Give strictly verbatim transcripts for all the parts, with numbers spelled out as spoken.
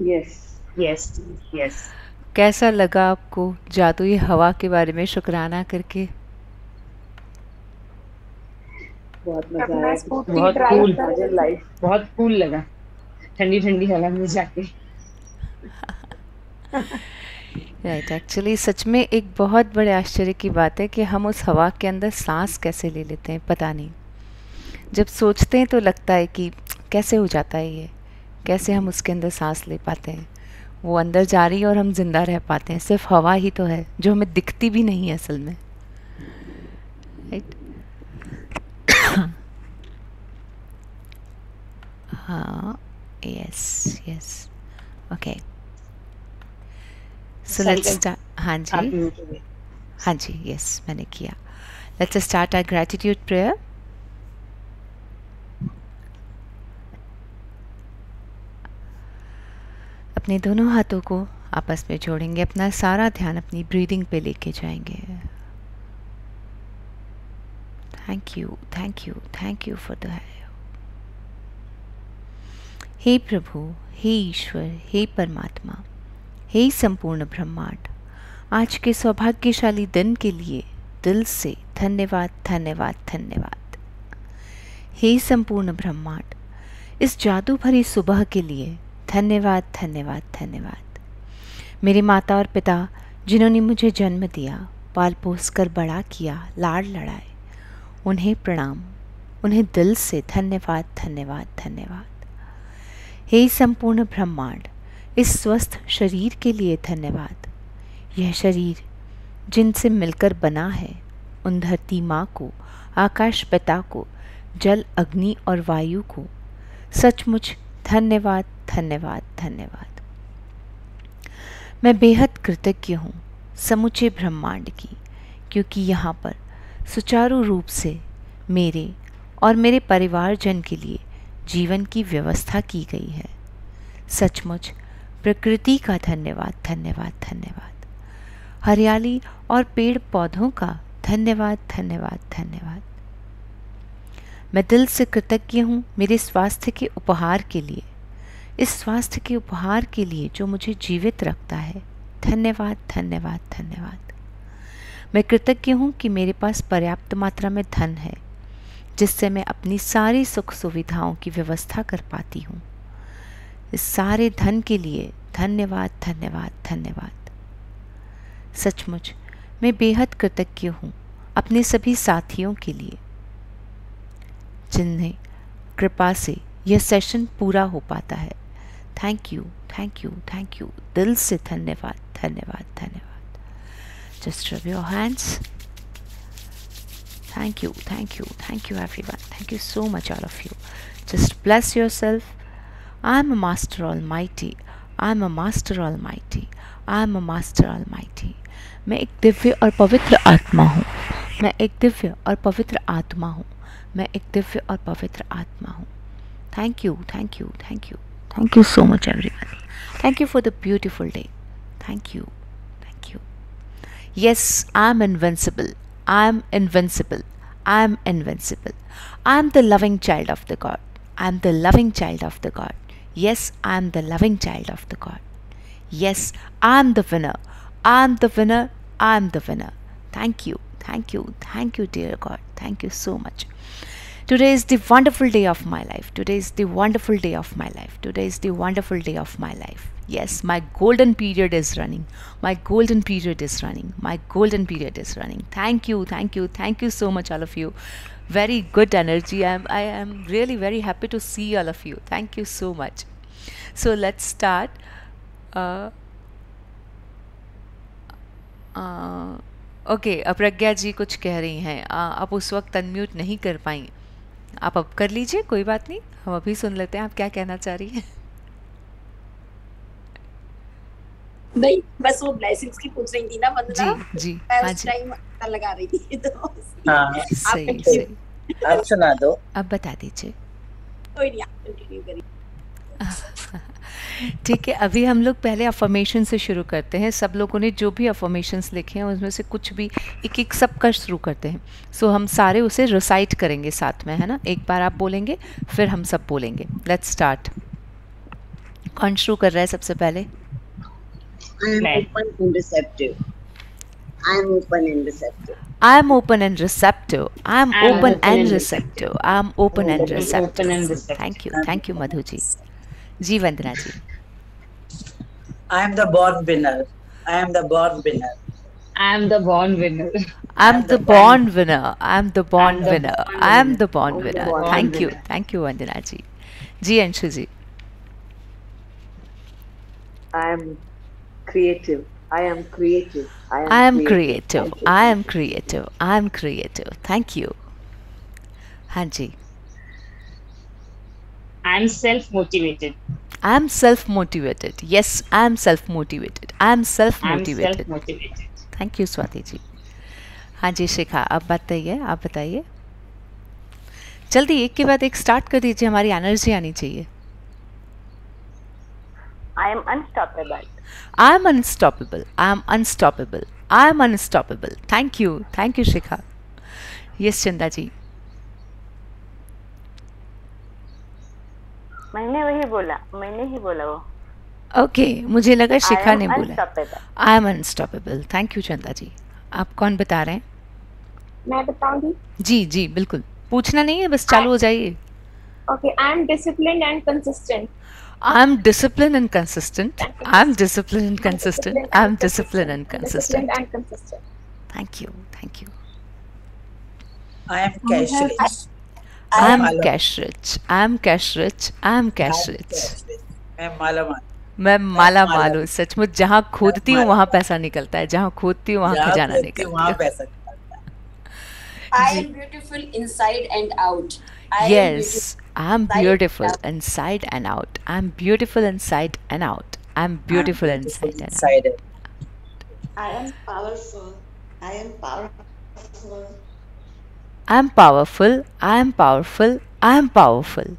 Yes yes yes. कैसा लगा आपको जादुई हवा के बारे में शुक्राना करके? बहुत मजा अपना आया, कुछ स्कूटी बहुत ड्राइव कूल, कर रहे थे। लाइफ बहुत कूल लगा ठंडी ठंडी हवा में जाके। राइट, एक्चुअली सच में एक बहुत बड़े आश्चर्य की बात है कि हम उस हवा के अंदर सांस कैसे ले लेते हैं, पता नहीं। जब सोचते हैं तो लगता है कि कैसे हो जाता है ये, कैसे हम उसके अंदर सांस ले पाते हैं। वो अंदर जा रही है और हम जिंदा रह पाते हैं। सिर्फ हवा ही तो है जो हमें दिखती भी नहीं है असल में, राइट। हाँ, यस यस, ओके, सो सारी लेट्स का स्टार्ट। हाँ जी, आप म्यूट हो गए। हाँ जी, यस मैंने किया। Let's start our gratitude prayer. अपने दोनों हाथों को आपस में जोड़ेंगे, अपना सारा ध्यान अपनी ब्रीदिंग पे लेके जाएंगे। Thank you, thank you, thank you for the help. हे प्रभु, हे ईश्वर, हे परमात्मा, हे संपूर्ण ब्रह्मांड, आज के सौभाग्यशाली दिन के लिए दिल से धन्यवाद, धन्यवाद, धन्यवाद। हे संपूर्ण ब्रह्मांड, इस जादू भरी सुबह के लिए धन्यवाद, धन्यवाद, धन्यवाद। मेरे माता और पिता जिन्होंने मुझे जन्म दिया, पाल पोस कर बड़ा किया, लाड़ लड़ाए, उन्हें प्रणाम, उन्हें दिल से धन्यवाद, धन्यवाद, धन्यवाद। हे संपूर्ण ब्रह्मांड, इस स्वस्थ शरीर के लिए धन्यवाद। यह शरीर जिनसे मिलकर बना है, उन धरती माँ को, आकाश पिता को, जल अग्नि और वायु को सचमुच धन्यवाद, धन्यवाद, धन्यवाद। मैं बेहद कृतज्ञ हूँ समूचे ब्रह्मांड की, क्योंकि यहाँ पर सुचारू रूप से मेरे और मेरे परिवारजन के लिए जीवन की व्यवस्था की गई है। सचमुच प्रकृति का धन्यवाद, धन्यवाद, धन्यवाद। हरियाली और पेड़ पौधों का धन्यवाद, धन्यवाद, धन्यवाद। मैं दिल से कृतज्ञ हूँ मेरे स्वास्थ्य के उपहार के लिए, इस स्वास्थ्य के उपहार के लिए जो मुझे जीवित रखता है। धन्यवाद, धन्यवाद, धन्यवाद। मैं कृतज्ञ हूँ कि मेरे पास पर्याप्त मात्रा में धन है, जिससे मैं अपनी सारी सुख सुविधाओं की व्यवस्था कर पाती हूँ। इस सारे धन के लिए धन्यवाद, धन्यवाद, धन्यवाद। सचमुच मैं बेहद कृतज्ञ हूँ अपने सभी साथियों के लिए, जिन्हें कृपा से यह सेशन पूरा हो पाता है। Thank you, thank you, thank you, दिल से धन्यवाद, धन्यवाद, धन्यवाद। Just rub your hands. Thank you, thank you, thank you everyone. Thank you so much all of you. Just bless yourself. I am a master almighty. I am a master almighty. I am a master almighty. मैं एक दिव्य और पवित्र आत्मा हूँ। मैं एक दिव्य और पवित्र आत्मा हूँ। मैं एक दिव्य और पवित्र आत्मा हूँ। Thank you, thank you, thank you. Thank you so much everyone. Thank you for the beautiful day. Thank you, thank you. Yes, I am invincible. I am invincible. I am invincible. I am the loving child of the God. I am the loving child of the God. Yes, I am the loving child of the God. Yes, I am the winner. I am the winner. I am the winner. Thank you. Thank you. Thank you, dear God. Thank you so much. Today is the wonderful day of my life. Today is the wonderful day of my life. Today is the wonderful day of my life. Yes, my golden period is running. My golden period is running. My golden period is running. Thank you, thank you, thank you so much, all of you. Very good energy. I am, I am really very happy to see all of you. Thank you so much. So let's start. Uh, uh, okay okay, Apragya ji कुछ कह रही हैं। आप उस वक्त unmute नहीं कर पाई, आप अब कर लीजिए, कोई बात नहीं, हम अभी सुन लेते हैं आप क्या कहना चाह रही हैं। नहीं, बस वो ब्लेसिंग्स की पूछ रही थी ना वंदना। जी जी, मैं हाँ उस जी, टाइम लगा रही थी तो हाँ सही सही। आप सुना दो। अब बता दीजिए। कोई नहीं, आप कंटिन्यू करिए। ठीक है, अभी हम लोग पहले अफर्मेशन से शुरू करते हैं। सब लोगों ने जो भी अफर्मेशंस लिखे हैं उसमें से कुछ भी एक एक सब का शुरू करते हैं। सो so, हम सारे उसे रिसाइट करेंगे साथ में, है ना। एक बार आप बोलेंगे फिर हम सब बोलेंगे। Let's start. कौन शुरू कर रहा है सबसे पहले? I am मैं open and receptive. I am open and receptive. I am open and receptive. I am I am open open and and receptive. I am open and open receptive. and receptive. Thank you. I'm Thank you, open and Madhu ji. receptive. Ji Vandana ji. I am the born winner. I am the born winner. I am the born winner. I'm the born winner. I'm the born I'm the winner. born I'm winner. the born I'm the winner. born Thank you. winner. Thank you, Vandana ji. Ji Anshu ji. I am creative. I am creative. I am, I am creative. creative. I am creative. I am creative. Thank you. हाँ जी. I am self-motivated. I am self-motivated. Yes, I am self-motivated. I am I am self-motivated. self-motivated. Thank you Swati ji. हाँ जी शिखा, आप बताइए. आप बताइए जल्दी, एक के बाद एक स्टार्ट कर दीजिए. हमारी एनर्जी आनी चाहिए. I am unstoppable. I am unstoppable. I am unstoppable. I am unstoppable. Thank you. Thank you Shikha. Yes Chanda ji. मैंने वही बोला. मैंने ही बोला वो. ओके okay, मुझे लगा I शिखा am ने बोला. unstoppable. I am unstoppable. Thank you Chanda ji. आप कौन बता रहे हैं? मैं बताऊंगी. जी जी बिल्कुल. पूछना नहीं है, बस चालू हो जाइए. Okay, I am disciplined and consistent. I am disciplined and consistent. I am disciplined and consistent. I am disciplined and consistent. Disciplined and consistent. Thank you. Thank you. I am cash rich. I am Mala- cash rich. I am cash rich. I am cash I am rich. cash rich. मैं माला माल. मैं माला माला- माल हूँ. सचमुच जहाँ खोदती हूँ माला- वहाँ पैसा निकलता है. जहाँ खोदती हूँ वहाँ जहाँ खजाना खोदती निकलता वहाँ है. पैसा निकलता है. I am beautiful inside and out. I am Yes, I'm inside beautiful and out. inside and out. I'm beautiful inside and out. I'm beautiful I'm inside and out. inside and I am powerful. I am powerful. I'm powerful. I'm powerful. I'm powerful.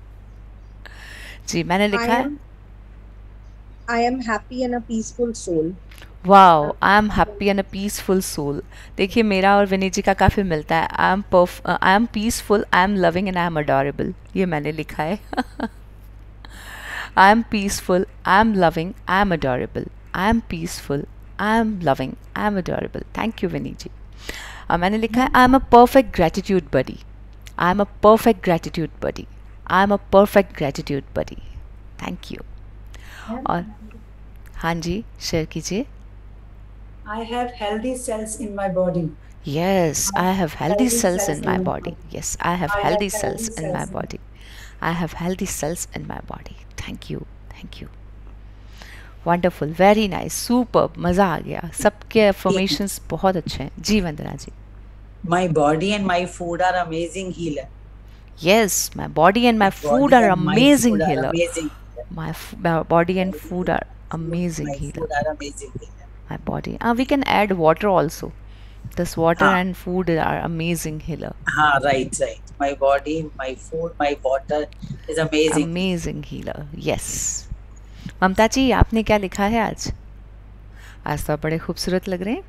जी मैंने लिखा है. I am happy and a peaceful soul. Wow, I am happy and a peaceful soul. देखिए मेरा और विनीत जी का काफ़ी मिलता है. I am perf I am peaceful, I am loving and I am adorable. ये मैंने लिखा है. I am peaceful, I am loving, I am adorable. I am peaceful, I am loving, I am adorable. Thank you Vineet ji. और मैंने लिखा है I am a perfect gratitude buddy. I am a perfect gratitude buddy. I am a perfect gratitude buddy. Thank you. और हाँ जी share कीजिए. I have healthy cells in my body. Yes, I have healthy Healthy cells cells in my in my body. body. Yes, I have I have healthy healthy cells in my cells in- body. I have healthy cells in my body. Thank you. Thank you. Wonderful. Very nice. Superb. मज़ा आ गया. सबके affirmations बहुत अच्छे हैं. जी वंदना जी. My body and my food are amazing healer. Yes, my body and my food Body are and my amazing food are healer. Amazing. My, f- my body and food are amazing My healer. food are amazing healer. My body. Ah, we can add water also. This water हाँ. and food are amazing healer. हाँ, right, right. My body, my food, my water is amazing. Amazing healer. Yes. ममता जी आपने क्या लिखा है आज? आज तो आप बड़े खूबसूरत लग रहे हैं.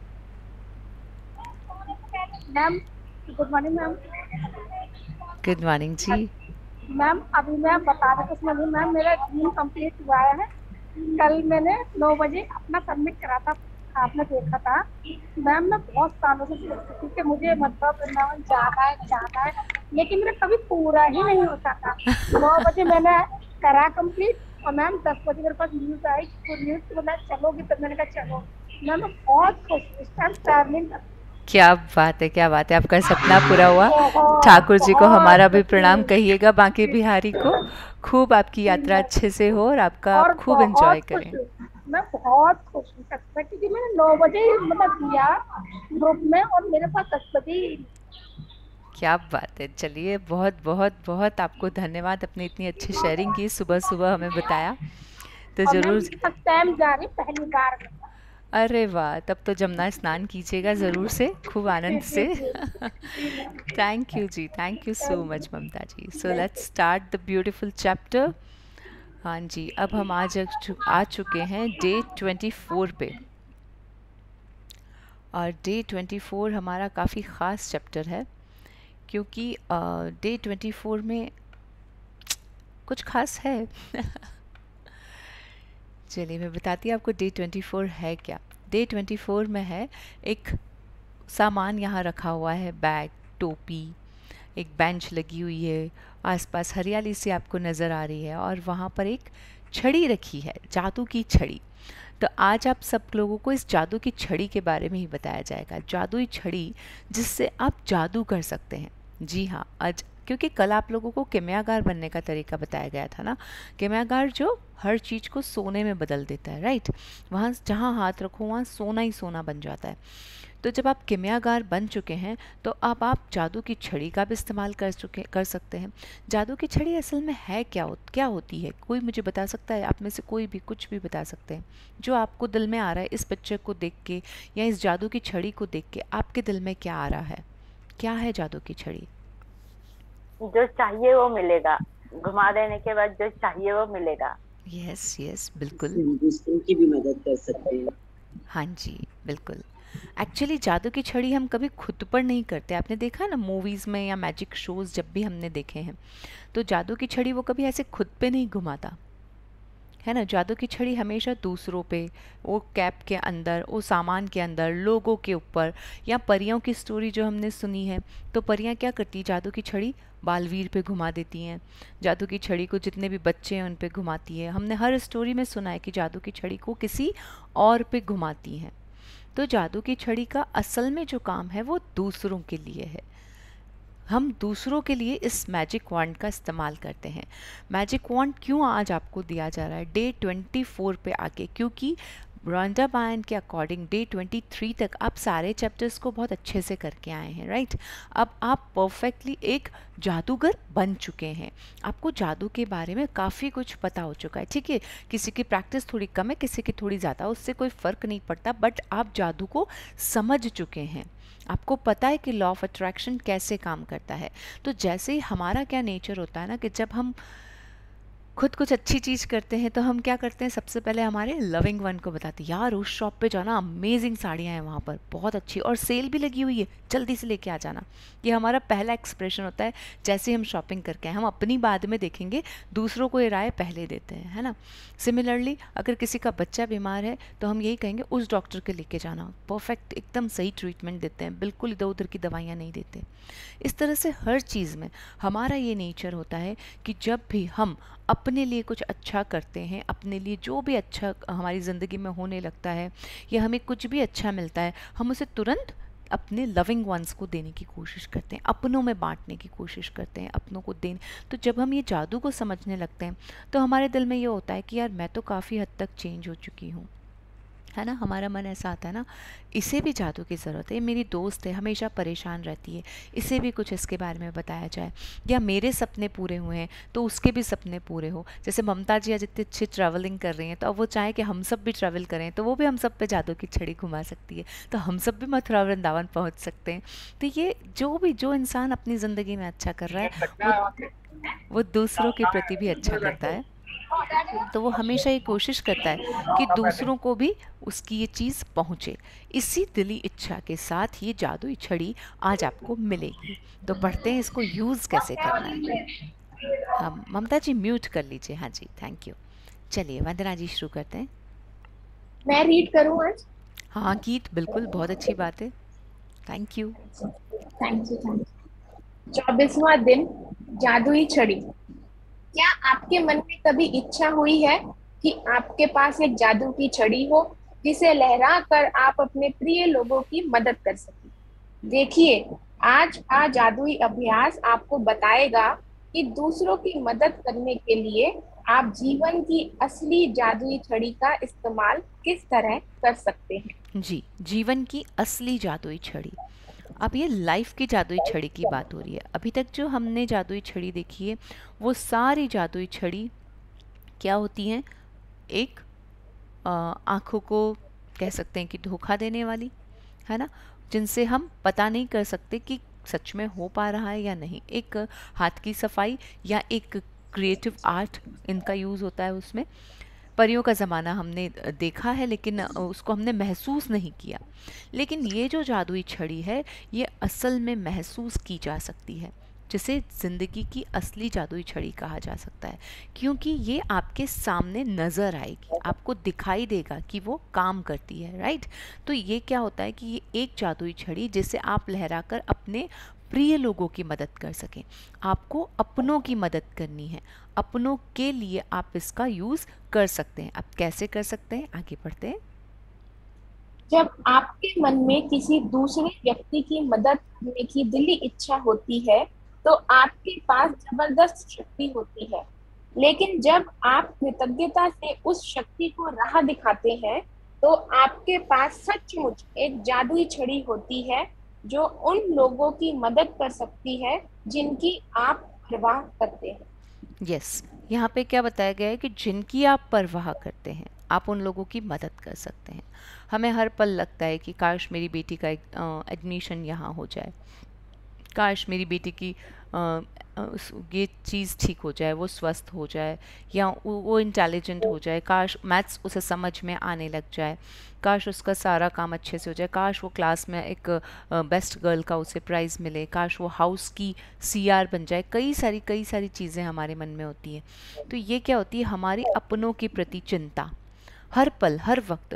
Ma'am good morning ma'am. Good morning जी. मैम अभी मैं बता रही कुछ नहीं मैम. मेरा ड्रीम कंप्लीट हुआ है. कल मैंने नौ बजे अपना सबमिट करा था. आपने देखा था मैम. मैं बहुत सालों से सोचती थी कि मुझे मतलब वृंदावन जाना है जाना है, लेकिन मेरा कभी पूरा ही नहीं होता था. नौ बजे मैंने करा कंप्लीट और मैम दस बजे मेरे पास न्यूज़ आई. तो न्यूज़ तो बोला चलोगी, तो मैंने कहा चलो. मैम मैं बहुत खुश हूँ. इस टाइम ट्रैवलिंग क्या बात है, क्या बात है. आपका सपना पूरा हुआ. ठाकुर जी को हमारा भी प्रणाम कहिएगा. बांके बिहारी को खूब आपकी यात्रा अच्छे से हो और आपका आप खूब एंजॉय करें. मैं बहुत खुश हूँ सच में, क्योंकि मैंने नौ बजे ही मतलब दिया ग्रुप में और मेरे पास दस बजे ही. क्या बात है. चलिए बहुत बहुत बहुत आपको धन्यवाद. अपनी इतनी अच्छी शेयरिंग की, सुबह सुबह हमें बताया. तो और मैं ज़रूर. फर्स्ट टाइम जा रही पहली बार. अरे वाह, तब तो जमुना स्नान कीजिएगा ज़रूर से, खूब आनंद से. थैंक यू जी. Thank you so much Mamta ji. So let's start the beautiful chapter. हाँ जी, अब हम आज आ चु- आ चुके हैं डे ट्वेंटी फोर पे. और डे ट्वेंटी फोर हमारा काफ़ी ख़ास चैप्टर है, क्योंकि डे ट्वेंटी फोर में कुछ खास है. चलिए मैं बताती हूँ आपको डे ट्वेंटी फोर है क्या। डे ट्वेंटी फोर में है एक सामान यहाँ रखा हुआ है, बैग, टोपी, एक बेंच लगी हुई है, आसपास हरियाली सी आपको नज़र आ रही है और वहाँ पर एक छड़ी रखी है, जादू की छड़ी। तो आज आप सब लोगों को इस जादू की छड़ी के बारे में ही बताया जाएगा। जादुई छड़ी जिससे आप जादू कर सकते हैं। जी हाँ, आज क्योंकि कल आप लोगों को किमियागार बनने का तरीका बताया गया था ना। किमियागार जो हर चीज़ को सोने में बदल देता है, राइट। वहाँ जहाँ हाथ रखो वहाँ सोना ही सोना बन जाता है। तो जब आप किमियागार बन चुके हैं तो अब आप जादू की छड़ी का भी इस्तेमाल कर चुके कर सकते हैं। जादू की छड़ी असल में है क्या हो, क्या होती है, कोई मुझे बता सकता है? आप में से कोई भी कुछ भी बता सकते हैं जो आपको दिल में आ रहा है इस पिक्चर को देख के या इस जादू की छड़ी को देख के। आपके दिल में क्या आ रहा है? क्या है जादू की छड़ी? जो चाहिए वो मिलेगा, घुमा देने के बाद जो चाहिए वो मिलेगा। यस यस बिल्कुल, दूसरों की भी मदद कर सकते हैं। हाँ जी बिल्कुल। एक्चुअली जादू की छड़ी हम कभी खुद पर नहीं करते। आपने देखा ना मूवीज़ में या मैजिक शोज़ जब भी हमने देखे हैं, तो जादू की छड़ी वो कभी ऐसे खुद पे नहीं घुमाता है ना। जादू की छड़ी हमेशा दूसरों पे, वो कैप के अंदर, वो सामान के अंदर, लोगों के ऊपर। या परियों की स्टोरी जो हमने सुनी है, तो परियां क्या करती, जादू की छड़ी बालवीर पे घुमा देती हैं। जादू की छड़ी को जितने भी बच्चे हैं उन पे घुमाती है। हमने हर स्टोरी में सुना है कि जादू की छड़ी को किसी और पे घुमाती हैं। तो जादू की छड़ी का असल में जो काम है वो दूसरों के लिए है। हम दूसरों के लिए इस मैजिक वॉन्ड का इस्तेमाल करते हैं। मैजिक वॉन्ड क्यों आज आपको दिया जा रहा है डे ट्वेंटी फोर पे आके? क्योंकि रॉन्डा बायन के अकॉर्डिंग डे ट्वेंटी थ्री तक आप सारे चैप्टर्स को बहुत अच्छे से करके आए हैं, राइट। अब आप परफेक्टली एक जादूगर बन चुके हैं। आपको जादू के बारे में काफ़ी कुछ पता हो चुका है, ठीक है। किसी की प्रैक्टिस थोड़ी कम है, किसी की थोड़ी ज़्यादा, उससे कोई फ़र्क नहीं पड़ता, बट आप जादू को समझ चुके हैं। आपको पता है कि लॉ ऑफ अट्रैक्शन कैसे काम करता है। तो जैसे ही हमारा क्या नेचर होता है ना कि जब हम खुद कुछ अच्छी चीज़ करते हैं तो हम क्या करते हैं, सबसे पहले हमारे लविंग वन को बताते हैं, यार उस शॉप पे जाना, अमेजिंग साड़ियाँ हैं वहाँ पर, बहुत अच्छी, और सेल भी लगी हुई है, जल्दी से लेके आ जाना। ये हमारा पहला एक्सप्रेशन होता है जैसे हम शॉपिंग करके आए। हम अपनी बाद में देखेंगे, दूसरों को ये राय पहले देते हैं, है ना। सिमिलरली अगर किसी का बच्चा बीमार है तो हम यही कहेंगे उस डॉक्टर के लेके जाना, परफेक्ट एकदम सही ट्रीटमेंट देते हैं, बिल्कुल इधर उधर की दवाइयाँ नहीं देते। इस तरह से हर चीज़ में हमारा ये नेचर होता है कि जब भी हम अपने लिए कुछ अच्छा करते हैं, अपने लिए जो भी अच्छा हमारी ज़िंदगी में होने लगता है या हमें कुछ भी अच्छा मिलता है, हम उसे तुरंत अपने लविंग वंस को देने की कोशिश करते हैं, अपनों में बांटने की कोशिश करते हैं, अपनों को देने। तो जब हम ये जादू को समझने लगते हैं तो हमारे दिल में ये होता है कि यार मैं तो काफ़ी हद तक चेंज हो चुकी हूँ, है ना। हमारा मन ऐसा आता है ना, इसे भी जादू की ज़रूरत है, मेरी दोस्त है, हमेशा परेशान रहती है, इसे भी कुछ इसके बारे में बताया जाए। या मेरे सपने पूरे हुए हैं तो उसके भी सपने पूरे हो। जैसे ममता जी आज इतनी अच्छी ट्रैवलिंग कर रही हैं, तो अब वो चाहे कि हम सब भी ट्रैवल करें, तो वो भी हम सब पे जादू की छड़ी घुमा सकती है, तो हम सब भी मथुरा वृंदावन पहुँच सकते हैं। तो ये जो भी जो इंसान अपनी ज़िंदगी में अच्छा कर रहा है वो, वो दूसरों के प्रति भी अच्छा करता है। तो वो हमेशा ये कोशिश करता है कि दूसरों को भी उसकी ये चीज़ पहुँचे। इसी दिली इच्छा के साथ ये जादुई छड़ी आज आपको मिलेगी। तो पढ़ते हैं इसको यूज़ कैसे करना है। हम ममता जी म्यूट कर लीजिए। हाँ जी, थैंक यू। चलिए वंदना जी शुरू करते हैं। मैं रीड करूँ आज? हाँ गीत, बिल्कुल, बहुत अच्छी बात है। Thank you thank you thank you चौबीसवां दिन, जादुई छड़ी। क्या आपके मन में कभी इच्छा हुई है कि आपके पास एक जादू की छड़ी हो जिसे लहरा कर आप अपने प्रिय लोगों की मदद कर सकें? देखिए, आज का जादुई अभ्यास आपको बताएगा कि दूसरों की मदद करने के लिए आप जीवन की असली जादुई छड़ी का इस्तेमाल किस तरह कर सकते हैं। जी, जीवन की असली जादुई छड़ी। अब ये लाइफ की जादुई छड़ी की बात हो रही है। अभी तक जो हमने जादुई छड़ी देखी है वो सारी जादुई छड़ी क्या होती हैं, एक आँखों को कह सकते हैं कि धोखा देने वाली, है ना, जिनसे हम पता नहीं कर सकते कि सच में हो पा रहा है या नहीं। एक हाथ की सफाई या एक क्रिएटिव आर्ट, इनका यूज़ होता है उसमें। परियों का ज़माना हमने देखा है लेकिन उसको हमने महसूस नहीं किया। लेकिन ये जो जादुई छड़ी है ये असल में महसूस की जा सकती है। जिसे ज़िंदगी की असली जादुई छड़ी कहा जा सकता है, क्योंकि ये आपके सामने नज़र आएगी, आपको दिखाई देगा कि वो काम करती है, राइट। तो ये क्या होता है कि ये एक जादुई छड़ी जिसे आप लहराकर अपने प्रिय लोगों की मदद कर सकें। आपको अपनों की मदद करनी है, अपनों के लिए आप इसका यूज़ कर सकते हैं। अब कैसे कर सकते हैं, आगे बढ़ते हैं। जब आपके मन में किसी दूसरे व्यक्ति की मदद करने की दिली इच्छा होती है तो आपके पास जबरदस्त शक्ति होती है, लेकिन जब आप कृतज्ञता से उस शक्ति को राह दिखाते हैं तो आपके पास सचमुच एक जादुई छड़ी होती है जो उन लोगों की मदद कर सकती है जिनकी आप परवाह करते हैं। यस, यहाँ पे क्या बताया गया है कि जिनकी आप परवाह करते हैं आप उन लोगों की मदद कर सकते हैं। हमें हर पल लगता है कि काश मेरी बेटी का एडमिशन यहाँ हो जाए, काश मेरी बेटी की आ, ये चीज़ ठीक हो जाए, वो स्वस्थ हो जाए, या वो इंटेलिजेंट हो जाए, काश मैथ्स उसे समझ में आने लग जाए, काश उसका सारा काम अच्छे से हो जाए, काश वो क्लास में एक बेस्ट गर्ल का उसे प्राइज़ मिले, काश वो हाउस की सीआर बन जाए। कई सारी कई सारी चीज़ें हमारे मन में होती हैं। तो ये क्या होती है, हमारी अपनों के प्रति चिंता हर पल हर वक्त।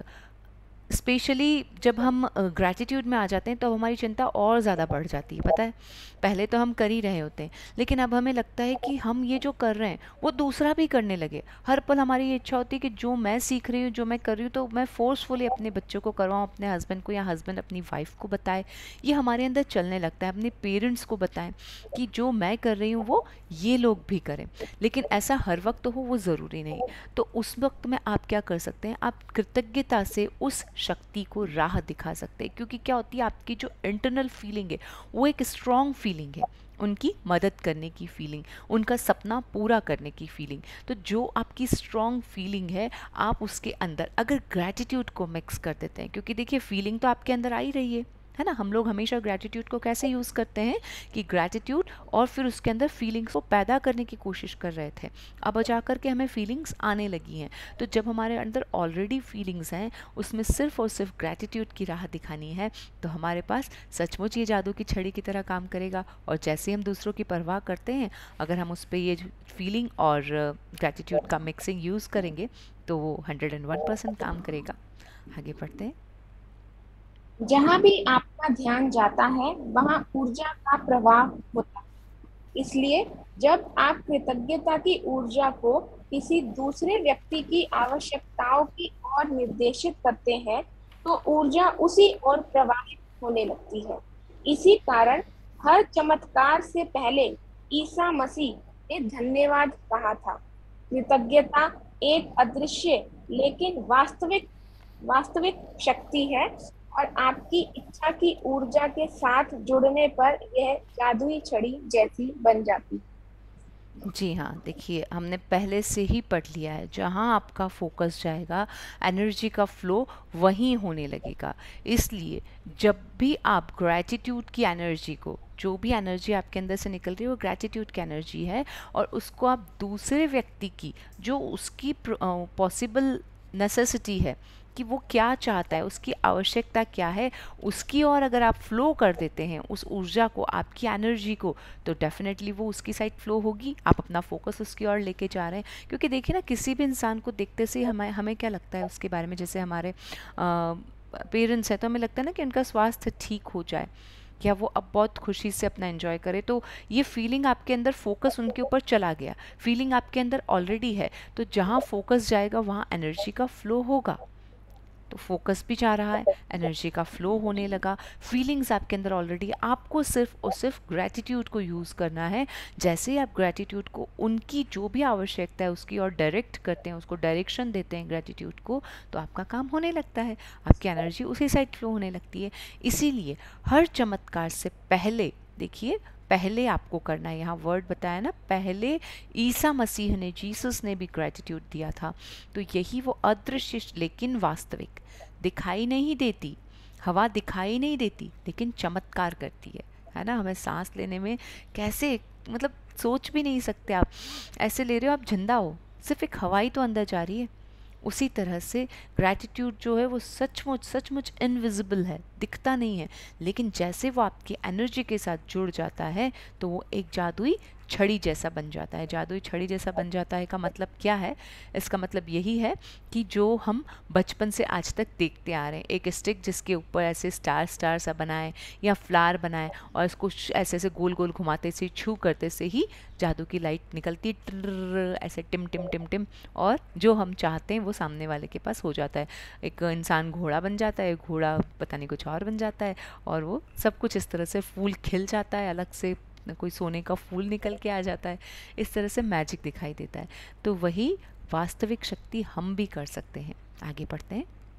स्पेशली जब हम ग्रैटिट्यूड में आ जाते हैं तो हमारी चिंता और ज़्यादा बढ़ जाती है। पता है, पहले तो हम कर ही रहे होते हैं, लेकिन अब हमें लगता है कि हम ये जो कर रहे हैं वो दूसरा भी करने लगे। हर पल हमारी ये इच्छा होती है कि जो मैं सीख रही हूँ, जो मैं कर रही हूँ, तो मैं फोर्सफुली अपने बच्चों को करवाऊँ, अपने हस्बैंड को, या हस्बैंड अपनी वाइफ को बताए। ये हमारे अंदर चलने लगता है, अपने पेरेंट्स को बताएं कि जो मैं कर रही हूँ वो ये लोग भी करें। लेकिन ऐसा हर वक्त हो वो ज़रूरी नहीं। तो उस वक्त में आप क्या कर सकते हैं, आप कृतज्ञता से उस शक्ति को राह दिखा सकते हैं, क्योंकि क्या होती है, आपकी जो इंटरनल फीलिंग है वो एक स्ट्रॉन्ग फीलिंग है, उनकी मदद करने की फीलिंग, उनका सपना पूरा करने की फीलिंग। तो जो आपकी स्ट्रॉन्ग फीलिंग है, आप उसके अंदर अगर ग्रैटिट्यूड को मिक्स कर देते हैं, क्योंकि देखिए फीलिंग तो आपके अंदर आ ही रही है है ना। हम लोग हमेशा ग्रैटिट्यूड को कैसे यूज़ करते हैं कि ग्रैटिट्यूड और फिर उसके अंदर फीलिंग्स को पैदा करने की कोशिश कर रहे थे, अब जा कर के हमें फीलिंग्स आने लगी हैं। तो जब हमारे अंदर ऑलरेडी फीलिंग्स हैं, उसमें सिर्फ और सिर्फ ग्रैटिट्यूड की राह दिखानी है, तो हमारे पास सचमुच ये जादू की छड़ी की तरह काम करेगा। और जैसे हम दूसरों की परवाह करते हैं, अगर हम उस पर ये फीलिंग और ग्रैटिट्यूड का मिक्सिंग यूज़ करेंगे तो वो हंड्रेड एंड वन परसेंट काम करेगा। आगे बढ़ते हैं। जहाँ भी आपका ध्यान जाता है वहाँ ऊर्जा का प्रवाह होता है, इसलिए जब आप कृतज्ञता की ऊर्जा को किसी दूसरे व्यक्ति की आवश्यकताओं की ओर निर्देशित करते हैं तो ऊर्जा उसी ओर प्रवाहित होने लगती है। इसी कारण हर चमत्कार से पहले ईसा मसीह ने धन्यवाद कहा था। कृतज्ञता एक अदृश्य लेकिन वास्तविक वास्तविक शक्ति है और आपकी इच्छा की ऊर्जा के साथ जुड़ने पर यह जादुई छड़ी जैसी बन जाती है। जी हाँ, देखिए हमने पहले से ही पढ़ लिया है, जहाँ आपका फोकस जाएगा एनर्जी का फ्लो वहीं होने लगेगा। इसलिए जब भी आप ग्रैटिट्यूड की एनर्जी को, जो भी एनर्जी आपके अंदर से निकल रही है वो ग्रैटिट्यूड की एनर्जी है, और उसको आप दूसरे व्यक्ति की, जो उसकी पॉसिबल नेसेसिटी है कि वो क्या चाहता है, उसकी आवश्यकता क्या है, उसकी ओर अगर आप फ्लो कर देते हैं उस ऊर्जा को, आपकी एनर्जी को, तो डेफिनेटली वो उसकी साइड फ्लो होगी। आप अपना फोकस उसकी ओर लेके जा रहे हैं। क्योंकि देखिए ना, किसी भी इंसान को देखते से हमें हमें क्या लगता है उसके बारे में, जैसे हमारे पेरेंट्स हैं तो हमें लगता है ना कि उनका स्वास्थ्य ठीक हो जाए, क्या वो अब बहुत खुशी से अपना एंजॉय करे। तो ये फीलिंग आपके अंदर, फोकस उनके ऊपर चला गया, फीलिंग आपके अंदर ऑलरेडी है, तो जहाँ फोकस जाएगा वहाँ एनर्जी का फ्लो होगा। तो फोकस भी जा रहा है, एनर्जी का फ्लो होने लगा, फीलिंग्स आपके अंदर ऑलरेडी, आपको सिर्फ और सिर्फ ग्रैटिट्यूड को यूज़ करना है। जैसे ही आप ग्रैटिट्यूड को, उनकी जो भी आवश्यकता है उसकी ओर डायरेक्ट करते हैं, उसको डायरेक्शन देते हैं ग्रैटिट्यूड को, तो आपका काम होने लगता है, आपकी एनर्जी उसी साइड फ्लो होने लगती है। इसीलिए हर चमत्कार से पहले, देखिए पहले आपको करना है, यहाँ वर्ड बताया ना, पहले ईसा मसीह ने, जीसस ने भी ग्रैटिट्यूड दिया था। तो यही वो अदृश्य लेकिन वास्तविक, दिखाई नहीं देती, हवा दिखाई नहीं देती लेकिन चमत्कार करती है, है ना। हमें सांस लेने में कैसे, मतलब सोच भी नहीं सकते आप, ऐसे ले रहे हो आप, जिंदा हो, सिर्फ एक हवा ही तो अंदर जा रही है, उसी तरह से ग्रैटिट्यूड जो है वो सचमुच सचमुच इनविजिबल है, दिखता नहीं है, लेकिन जैसे वो आपकी एनर्जी के साथ जुड़ जाता है तो वो एक जादुई छड़ी जैसा बन जाता है। जादुई छड़ी जैसा बन जाता है का मतलब क्या है? इसका मतलब यही है कि जो हम बचपन से आज तक देखते आ रहे हैं, एक स्टिक जिसके ऊपर ऐसे स्टार स्टार सा बनाए या फ्लावर बनाए और इसको ऐसे ऐसे गोल गोल घुमाते से छू करते से ही जादू की लाइट निकलती, ट्र ऐसे टिम टिम टिम टिम, और जो हम चाहते हैं वो सामने वाले के पास हो जाता है। एक इंसान घोड़ा बन जाता है, घोड़ा पता नहीं कुछ और बन जाता है, और वो सब कुछ इस तरह से फूल खिल जाता है, अलग से कोई सोने का फूल निकल के आ जाता है, इस तरह से मैजिक दिखाई देता है। तो वही वास्तविक शक्ति हम भी कर सकते हैं। आगे बढ़ते हैं।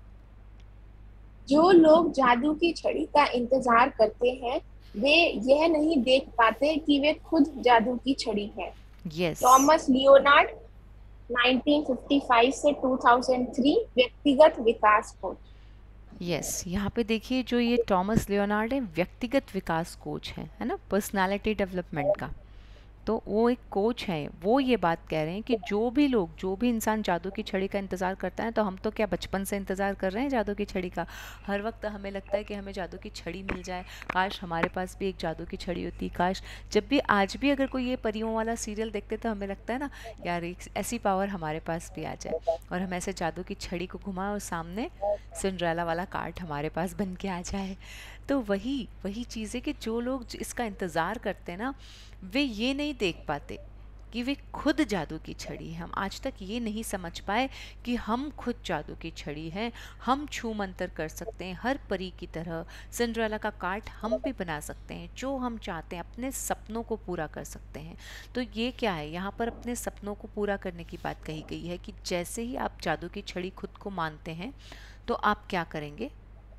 जो लोग जादू की छड़ी का इंतजार करते हैं वे यह नहीं देख पाते कि वे खुद जादू की छड़ी है। yes. Thomas Leonard nineteen fifty five से टू थाउजेंड थ्री व्यक्तिगत विकास कोच। यस yes, यहाँ पे देखिए जो ये टॉमस लियोनार्ड है व्यक्तिगत विकास कोच है है ना, पर्सनालिटी डेवलपमेंट का। तो वो एक कोच है, वो ये बात कह रहे हैं कि जो भी लोग, जो भी इंसान जादू की छड़ी का इंतज़ार करता है, तो हम तो क्या बचपन से इंतज़ार कर रहे हैं जादू की छड़ी का। हर वक्त हमें लगता है कि हमें जादू की छड़ी मिल जाए, काश हमारे पास भी एक जादू की छड़ी होती, काश जब भी आज भी अगर कोई ये परियों वाला सीरियल देखते तो हमें लगता है ना यार एक ऐसी पावर हमारे पास भी आ जाए और हम ऐसे जादू की छड़ी को घुमाएं और सामने सिंड्रेला वाला कार्ड हमारे पास बन के आ जाए। तो वही वही चीज़ है कि जो लोग इसका इंतज़ार करते हैं ना, वे ये नहीं देख पाते कि वे खुद जादू की छड़ी है। हम आज तक ये नहीं समझ पाए कि हम खुद जादू की छड़ी हैं, हम छू मंतर कर सकते हैं हर परी की तरह। सिंड्रेला का कार्ड हम भी बना सकते हैं, जो हम चाहते हैं अपने सपनों को पूरा कर सकते हैं। तो ये क्या है, यहाँ पर अपने सपनों को पूरा करने की बात कही गई है कि जैसे ही आप जादू की छड़ी खुद को मानते हैं तो आप क्या करेंगे।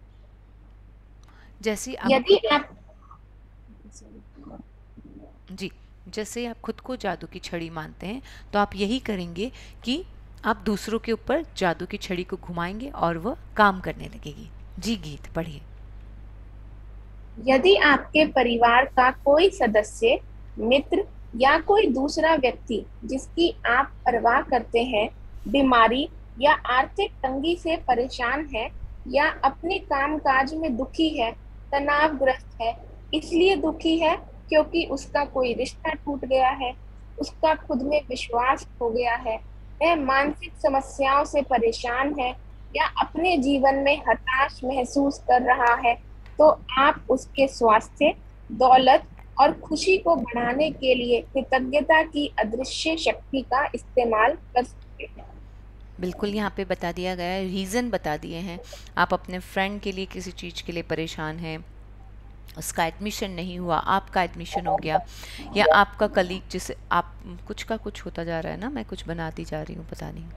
जैसे आप, यदि आप जी जैसे आप खुद को जादू की छड़ी मानते हैं तो आप यही करेंगे कि आप दूसरों के ऊपर जादू की छड़ी को घुमाएंगे और वह काम करने लगेगी। जी गीत पढ़िए। यदि आपके परिवार का कोई सदस्य, मित्र या कोई दूसरा व्यक्ति जिसकी आप परवाह करते हैं बीमारी या आर्थिक तंगी से परेशान है या अपने कामकाज में दुखी है, तनावग्रस्त है, इसलिए दुखी है क्योंकि उसका कोई रिश्ता टूट गया है, उसका खुद में विश्वास खो गया है, वह मानसिक समस्याओं से परेशान है या अपने जीवन में हताश महसूस कर रहा है, तो आप उसके स्वास्थ्य, दौलत और खुशी को बढ़ाने के लिए कृतज्ञता की अदृश्य शक्ति का इस्तेमाल कर सकते हैं। बिल्कुल, यहाँ पे बता दिया गया है, रीज़न बता दिए हैं। आप अपने फ्रेंड के लिए किसी चीज़ के लिए परेशान हैं, उसका एडमिशन नहीं हुआ, आपका एडमिशन हो गया, या आपका कलीग जिसे आप कुछ का कुछ होता जा रहा है ना, मैं कुछ बनाती जा रही हूँ पता नहीं।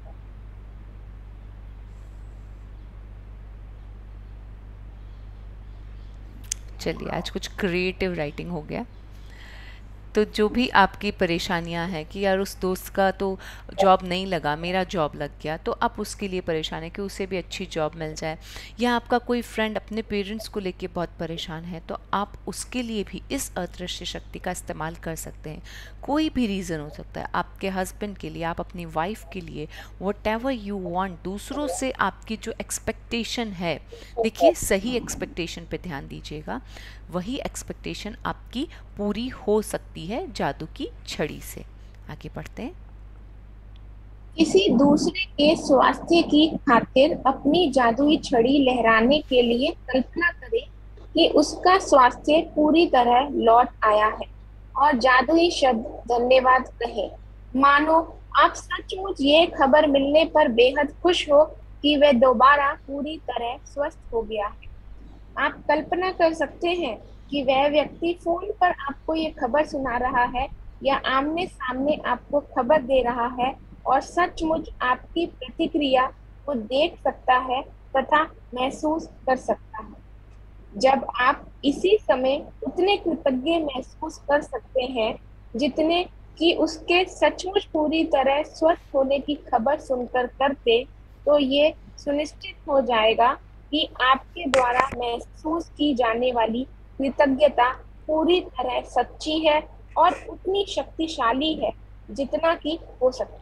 चलिए आज कुछ क्रिएटिव राइटिंग हो गया। तो जो भी आपकी परेशानियां हैं कि यार उस दोस्त का तो जॉब नहीं लगा, मेरा जॉब लग गया, तो आप उसके लिए परेशान है कि उसे भी अच्छी जॉब मिल जाए, या आपका कोई फ्रेंड अपने पेरेंट्स को लेके बहुत परेशान है, तो आप उसके लिए भी इस अदृश्य शक्ति का इस्तेमाल कर सकते हैं। कोई भी रीज़न हो सकता है, आपके हस्बैंड के लिए, आप अपनी वाइफ के लिए, वट एवर यू वांट। दूसरों से आपकी जो एक्सपेक्टेशन है, देखिए सही एक्सपेक्टेशन पे ध्यान दीजिएगा, वही एक्सपेक्टेशन आपकी पूरी हो सकती है जादू की छड़ी से। आगे बढ़ते हैं। किसी दूसरे के स्वास्थ्य की खातिर अपनी जादुई छड़ी लहराने के लिए कल्पना करें कि उसका स्वास्थ्य पूरी तरह लौट आया है और जादुई शब्द धन्यवाद कहें। मानो आप सचमुच ये खबर मिलने पर बेहद खुश हो कि वह दोबारा पूरी तरह स्वस्थ हो गया है। आप कल्पना कर सकते हैं कि वह व्यक्ति फोन पर आपको ये खबर सुना रहा है या आमने सामने आपको खबर दे रहा है और सचमुच आपकी प्रतिक्रिया को देख सकता है तथा महसूस कर सकता है। जब आप इसी समय उतने कृतज्ञ महसूस कर सकते हैं जितने कि उसके सचमुच पूरी तरह स्वस्थ होने की खबर सुनकर करते, तो ये सुनिश्चित हो जाएगा कि आपके द्वारा महसूस की जाने वाली कृतज्ञता पूरी तरह सच्ची है और उतनी शक्तिशाली है जितना कि हो सकती है।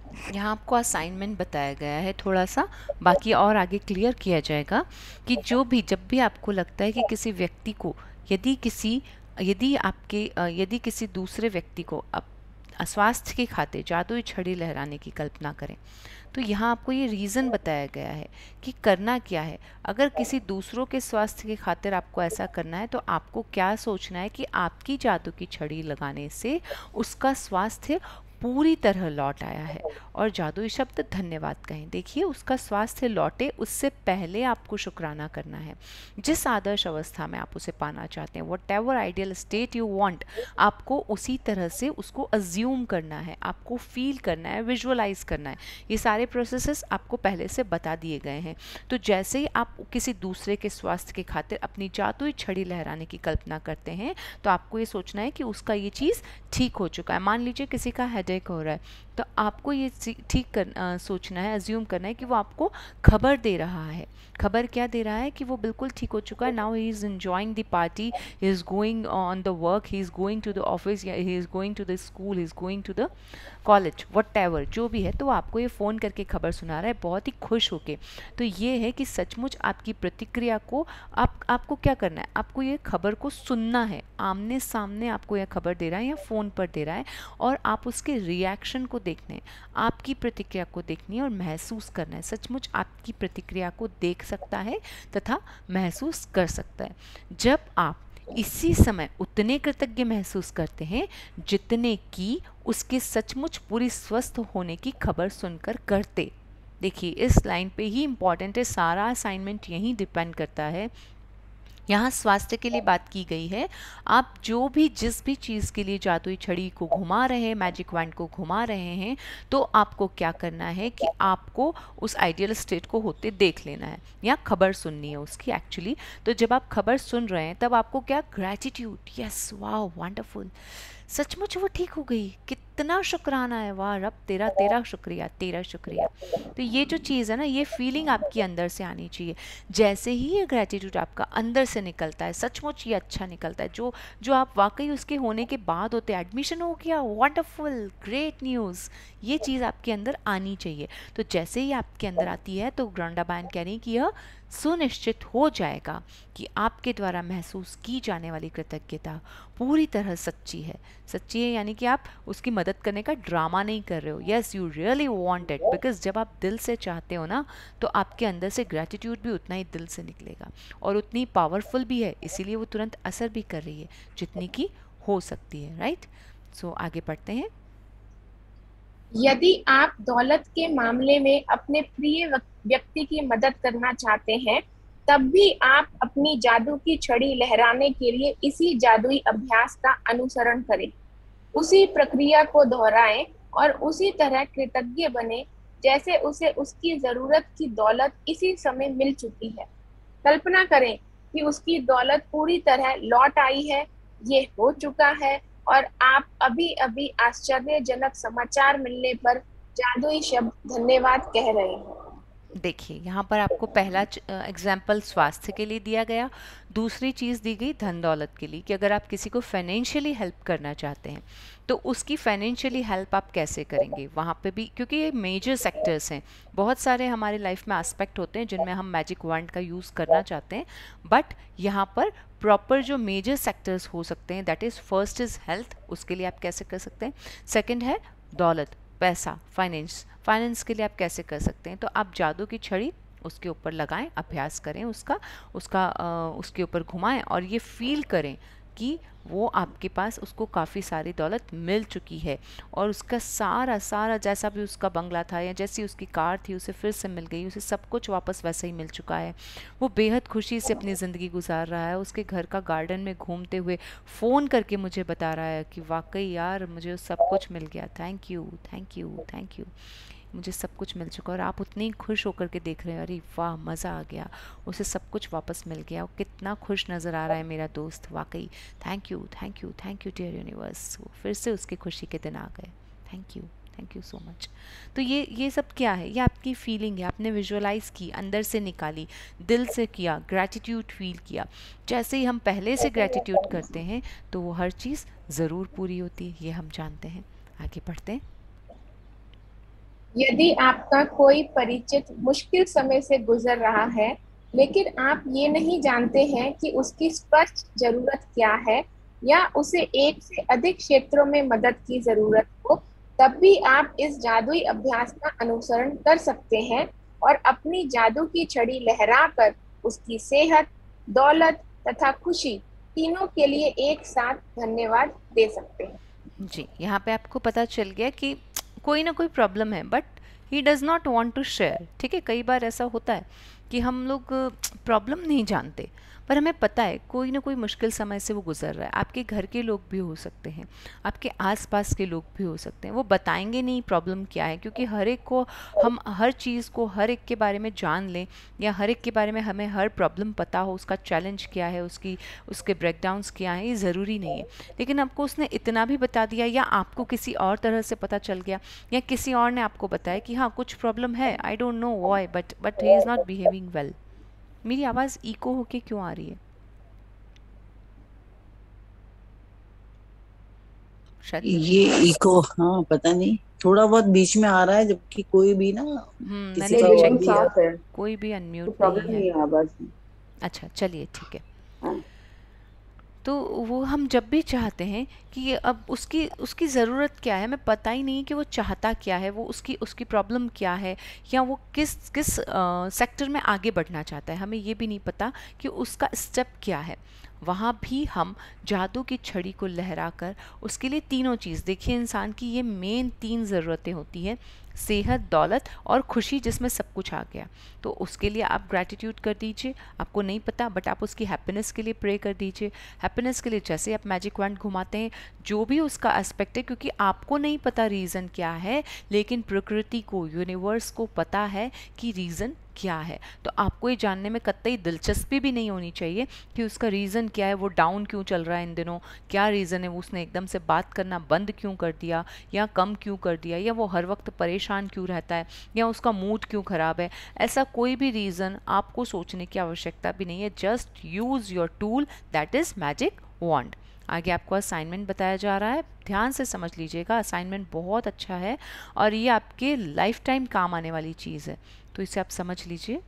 यहाँ आपको असाइनमेंट बताया गया है थोड़ा सा, बाकी और आगे क्लियर किया जाएगा कि जो भी जब भी आपको लगता है कि किसी व्यक्ति को यदि किसी यदि आपके अ, यदि किसी दूसरे व्यक्ति को आप स्वास्थ्य के खातिर जादुई छड़ी लहराने की कल्पना करें, तो यहाँ आपको ये रीज़न बताया गया है कि करना क्या है। अगर किसी दूसरों के स्वास्थ्य के खातिर आपको ऐसा करना है तो आपको क्या सोचना है कि आपकी जादू की छड़ी लगाने से उसका स्वास्थ्य पूरी तरह लौट आया है। और जादुई शब्द धन्यवाद कहें। देखिए, उसका स्वास्थ्य लौटे उससे पहले आपको शुक्राना करना है। जिस आदर्श अवस्था में आप उसे पाना चाहते हैं, whatever ideal state you want, आपको उसी तरह से उसको अज्यूम करना है, आपको फील करना है, विजुअलाइज करना है। ये सारे प्रोसेसेस आपको पहले से बता दिए गए हैं। तो जैसे ही आप किसी दूसरे के स्वास्थ्य के खातिर अपनी जादुई छड़ी लहराने की कल्पना करते हैं, तो आपको ये सोचना है कि उसका ये चीज़ ठीक हो चुका है। मान लीजिए किसी का हेडेक हो रहा है, तो आपको ये ठीक कर आ, सोचना है, अज्यूम करना है कि वो आपको खबर दे रहा है। खबर क्या दे रहा है? कि वो बिल्कुल ठीक हो चुका है। Now he is enjoying the party, he is going on the work, he is going to the office, या he is going to the school, he is going to the college, whatever जो भी है। तो वो आपको ये phone करके खबर सुना रहा है बहुत ही खुश होके। तो ये है कि सचमुच आपकी प्रतिक्रिया को आप आपको क्या करना है, आपको ये खबर को सुनना है। आमने सामने आपको यह खबर दे रहा है या फ़ोन पर दे रहा है, और आप उसके रिएक्शन को देखना है, आपकी प्रतिक्रिया को देखनी है और महसूस करना है। सचमुच आपकी प्रतिक्रिया को देख सकता है तथा महसूस कर सकता है। जब आप इसी समय उतने कृतज्ञ महसूस करते हैं जितने कि उसके सचमुच पूरी स्वस्थ होने की खबर सुनकर करते। देखिए, इस लाइन पे ही इम्पॉर्टेंट है, सारा असाइनमेंट यही डिपेंड करता है। यहाँ स्वास्थ्य के लिए बात की गई है। आप जो भी जिस भी चीज़ के लिए जादुई छड़ी को घुमा रहे हैं, मैजिक वैंड को घुमा रहे हैं, तो आपको क्या करना है कि आपको उस आइडियल स्टेट को होते देख लेना है या खबर सुननी है उसकी एक्चुअली। तो जब आप खबर सुन रहे हैं तब आपको क्या, ग्रैटिट्यूड, यस, वाह, वंडरफुल, सचमुच वो ठीक हो गई, कितना शुक्राना है, वाह रब, तेरा तेरा शुक्रिया, तेरा शुक्रिया। तो ये जो चीज़ है ना, ये फीलिंग आपकी अंदर से आनी चाहिए। जैसे ही ये ग्रैटिट्यूड आपका अंदर से निकलता है, सचमुच ये अच्छा निकलता है, जो जो आप वाकई उसके होने के बाद होते, एडमिशन हो गया, वंडरफुल, ग्रेट न्यूज़, ये चीज़ आपके अंदर आनी चाहिए। तो जैसे ही आपके अंदर आती है तो ग्रंडा बैंड कह रही कि यह सुनिश्चित हो जाएगा कि आपके द्वारा महसूस की जाने वाली कृतज्ञता पूरी तरह सच्ची है। सच्ची है यानी कि आप उसकी मदद करने का ड्रामा नहीं कर रहे हो। Yes, you really want it, because जब आप दिल से चाहते हो ना, तो आपके अंदर से ग्रैटिट्यूड भी उतना ही दिल से निकलेगा और उतनी पावरफुल भी है, इसीलिए वो तुरंत असर भी कर रही है जितनी की हो सकती है। राइट, सो आगे पढ़ते हैं। यदि आप दौलत के मामले में अपने प्रिय व्यक्ति की मदद करना चाहते हैं, तब भी आप अपनी जादू की छड़ी लहराने के लिए इसी जादुई अभ्यास का अनुसरण करें। उसी प्रक्रिया को दोहराएं और उसी तरह कृतज्ञ बने जैसे उसे उसकी जरूरत की दौलत इसी समय मिल चुकी है। कल्पना करें कि उसकी दौलत पूरी तरह लौट आई है, ये हो चुका है, और आप अभी अभी आश्चर्यजनक समाचार मिलने पर जादुई शब्द धन्यवाद कह रहे हैं। देखिए, यहाँ पर आपको पहला एग्जाम्पल स्वास्थ्य के लिए दिया गया, दूसरी चीज़ दी गई धन दौलत के लिए, कि अगर आप किसी को फाइनेंशियली हेल्प करना चाहते हैं तो उसकी फाइनेंशियली हेल्प आप कैसे करेंगे। वहाँ पे भी, क्योंकि ये मेजर सेक्टर्स हैं, बहुत सारे हमारे लाइफ में एस्पेक्ट होते हैं जिनमें हम मैजिक वैंड का यूज़ करना चाहते हैं, बट यहाँ पर प्रॉपर जो मेजर सेक्टर्स हो सकते हैं, that is first is health, उसके लिए आप कैसे कर सकते हैं। सेकेंड है दौलत, पैसा, फाइनेंस, फाइनेंस के लिए आप कैसे कर सकते हैं। तो आप जादू की छड़ी उसके ऊपर लगाएं, अभ्यास करें उसका उसका आ, उसके ऊपर घुमाएं और ये फील करें कि वो आपके पास, उसको काफ़ी सारी दौलत मिल चुकी है और उसका सारा सारा जैसा भी उसका बंगला था या जैसी उसकी कार थी उसे फिर से मिल गई, उसे सब कुछ वापस वैसा ही मिल चुका है। वो बेहद खुशी से अपनी ज़िंदगी गुजार रहा है। उसके घर का गार्डन में घूमते हुए फ़ोन करके मुझे बता रहा है कि वाकई यार मुझे सब कुछ मिल गया, thank you thank you thank you, मुझे सब कुछ मिल चुका। और आप उतनी खुश होकर के देख रहे हो, अरे वाह मज़ा आ गया, उसे सब कुछ वापस मिल गया, वो कितना खुश नज़र आ रहा है मेरा दोस्त, वाकई thank you thank you thank you dear universe. फिर से उसकी खुशी के दिन आ गए, thank you thank you so much. तो ये ये सब क्या है, ये आपकी फीलिंग है, आपने विजुअलाइज़ की, अंदर से निकाली, दिल से किया, ग्रैटिट्यूड फील किया। जैसे ही हम पहले से ग्रैटिट्यूड करते हैं तो वो हर चीज़ ज़रूर पूरी होती है, ये हम जानते हैं। आगे बढ़ते हैं। यदि आपका कोई परिचित मुश्किल समय से गुजर रहा है, लेकिन आप ये नहीं जानते हैं कि उसकी स्पष्ट जरूरत क्या है या उसे एक से अधिक क्षेत्रों में मदद की जरूरत हो, तब भी आप इस जादुई अभ्यास का अनुसरण कर सकते हैं और अपनी जादू की छड़ी लहराकर उसकी सेहत, दौलत तथा खुशी तीनों के लिए एक साथ धन्यवाद दे सकते हैं। जी, यहाँ पे आपको पता चल गया कि कोई ना कोई प्रॉब्लम है but he does not want to share. ठीक है, कई बार ऐसा होता है कि हम लोग प्रॉब्लम नहीं जानते पर हमें पता है कोई ना कोई मुश्किल समय से वो गुजर रहा है। आपके घर के लोग भी हो सकते हैं, आपके आसपास के लोग भी हो सकते हैं, वो बताएंगे नहीं प्रॉब्लम क्या है, क्योंकि हर एक को हम हर चीज़ को हर एक के बारे में जान लें या हर एक के बारे में हमें हर प्रॉब्लम पता हो, उसका चैलेंज क्या है, उसकी उसके ब्रेकडाउन्स क्या हैं, ये ज़रूरी नहीं है। लेकिन आपको उसने इतना भी बता दिया या आपको किसी और तरह से पता चल गया या किसी और ने आपको बताया कि हाँ कुछ प्रॉब्लम है, I don't know why but but he is not behaving well. मेरी आवाज़ इको होके क्यों आ रही है? शायद ये इको, हाँ पता नहीं, थोड़ा बहुत बीच में आ रहा है, जबकि कोई भी ना हम्म किसी मैंने का चेक और भी किया, साफ है, कोई भी अनम्यूट प्रॉब्लम नहीं नहीं है। है आवाज में। अच्छा चलिए ठीक है। हाँ। तो वो हम जब भी चाहते हैं कि ये अब उसकी उसकी ज़रूरत क्या है, हमें पता ही नहीं कि वो चाहता क्या है, वो उसकी उसकी प्रॉब्लम क्या है या वो किस किस सेक्टर में आगे बढ़ना चाहता है, हमें ये भी नहीं पता कि उसका स्टेप क्या है। वहाँ भी हम जादू की छड़ी को लहराकर उसके लिए तीनों चीज़, देखिए इंसान की ये मेन तीन ज़रूरतें होती हैं, सेहत, दौलत और खुशी, जिसमें सब कुछ आ गया। तो उसके लिए आप ग्रैटिट्यूड कर दीजिए, आपको नहीं पता बट आप उसकी हैप्पीनेस के लिए प्रे कर दीजिए। हैप्पीनेस के लिए जैसे आप मैजिक वैंड घुमाते हैं, जो भी उसका एस्पेक्ट है, क्योंकि आपको नहीं पता रीज़न क्या है, लेकिन प्रकृति को, यूनिवर्स को पता है कि रीज़न क्या है। तो आपको ये जानने में कतई दिलचस्पी भी नहीं होनी चाहिए कि उसका रीज़न क्या है, वो डाउन क्यों चल रहा है इन दिनों, क्या रीज़न है, वो उसने एकदम से बात करना बंद क्यों कर दिया या कम क्यों कर दिया, या वो हर वक्त परेशान क्यों रहता है, या उसका मूड क्यों ख़राब है। ऐसा कोई भी रीज़न आपको सोचने की आवश्यकता भी नहीं है। Just use your tool that is magic wand. आगे आपको असाइनमेंट बताया जा रहा है, ध्यान से समझ लीजिएगा। असाइनमेंट बहुत अच्छा है और ये आपके लाइफ टाइम काम आने वाली चीज़ है, तो इसे आप समझ लीजिए।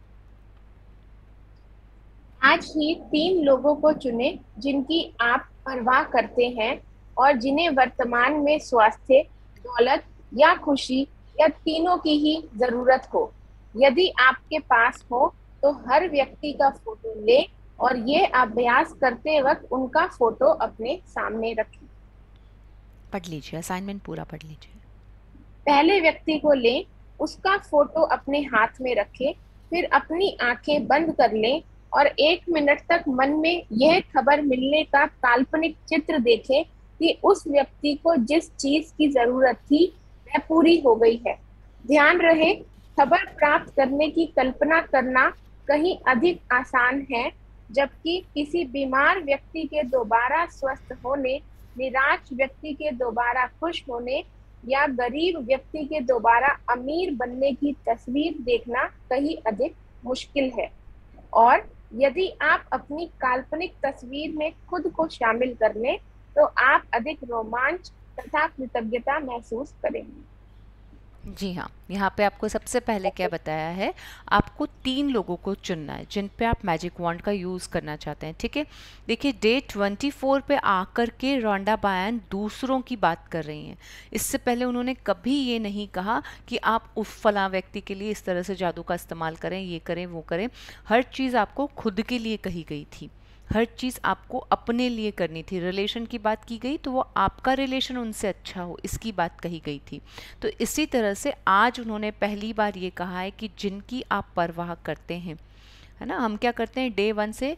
आज ही तीन लोगों को चुनें जिनकी आप परवाह करते हैं और जिन्हें वर्तमान में स्वास्थ्य, दौलत या खुशी या तीनों की ही जरूरत हो। यदि आपके पास हो तो हर व्यक्ति का फोटो लें और ये अभ्यास करते वक्त उनका फोटो अपने सामने रखें। पढ़ लीजिए, असाइनमेंट पूरा पढ़ लीजिए। पहले व्यक्ति को लें, उसका फोटो अपने हाथ में रखें, फिर अपनी आंखें बंद कर लें और एक मिनट तक मन में यह खबर मिलने का काल्पनिक चित्र देखें कि उस व्यक्ति को जिस चीज की जरूरत थी वह पूरी हो गई है। ध्यान रहे, खबर प्राप्त करने की कल्पना करना कहीं अधिक आसान है, जबकि किसी बीमार व्यक्ति के दोबारा स्वस्थ होने, निराश व्यक्ति के दोबारा खुश होने या गरीब व्यक्ति के दोबारा अमीर बनने की तस्वीर देखना कहीं अधिक मुश्किल है। और यदि आप अपनी काल्पनिक तस्वीर में खुद को शामिल कर लें तो आप अधिक रोमांच तथा कृतज्ञता महसूस करेंगे। जी हाँ, यहाँ पे आपको सबसे पहले क्या बताया है, आपको तीन लोगों को चुनना है जिन पे आप मैजिक वॉन्ड का यूज़ करना चाहते हैं। ठीक है, देखिए डे चौबीस पे आकर के रोंडा बायन दूसरों की बात कर रही हैं। इससे पहले उन्होंने कभी ये नहीं कहा कि आप उस फला व्यक्ति के लिए इस तरह से जादू का इस्तेमाल करें, ये करें वो करें। हर चीज़ आपको खुद के लिए कही गई थी, हर चीज़ आपको अपने लिए करनी थी। रिलेशन की बात की गई तो वो आपका रिलेशन उनसे अच्छा हो, इसकी बात कही गई थी। तो इसी तरह से आज उन्होंने पहली बार ये कहा है कि जिनकी आप परवाह करते हैं, है ना। हम क्या करते हैं, डे वन से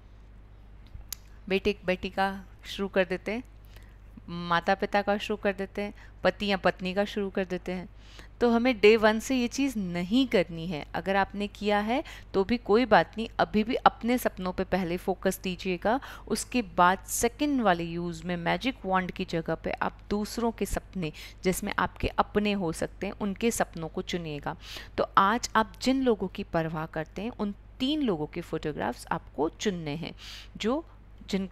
बेटे बेटी का शुरू कर देते हैं, माता पिता का शुरू कर देते हैं, पति या पत्नी का शुरू कर देते हैं। तो हमें डे वन से ये चीज़ नहीं करनी है। अगर आपने किया है तो भी कोई बात नहीं, अभी भी अपने सपनों पे पहले फोकस दीजिएगा। उसके बाद सेकंड वाले यूज़ में मैजिक वॉन्ड की जगह पे आप दूसरों के सपने, जिसमें आपके अपने हो सकते हैं, उनके सपनों को चुनिएगा। तो आज आप जिन लोगों की परवाह करते हैं उन तीन लोगों के फोटोग्राफ्स आपको चुनने हैं जो जिनको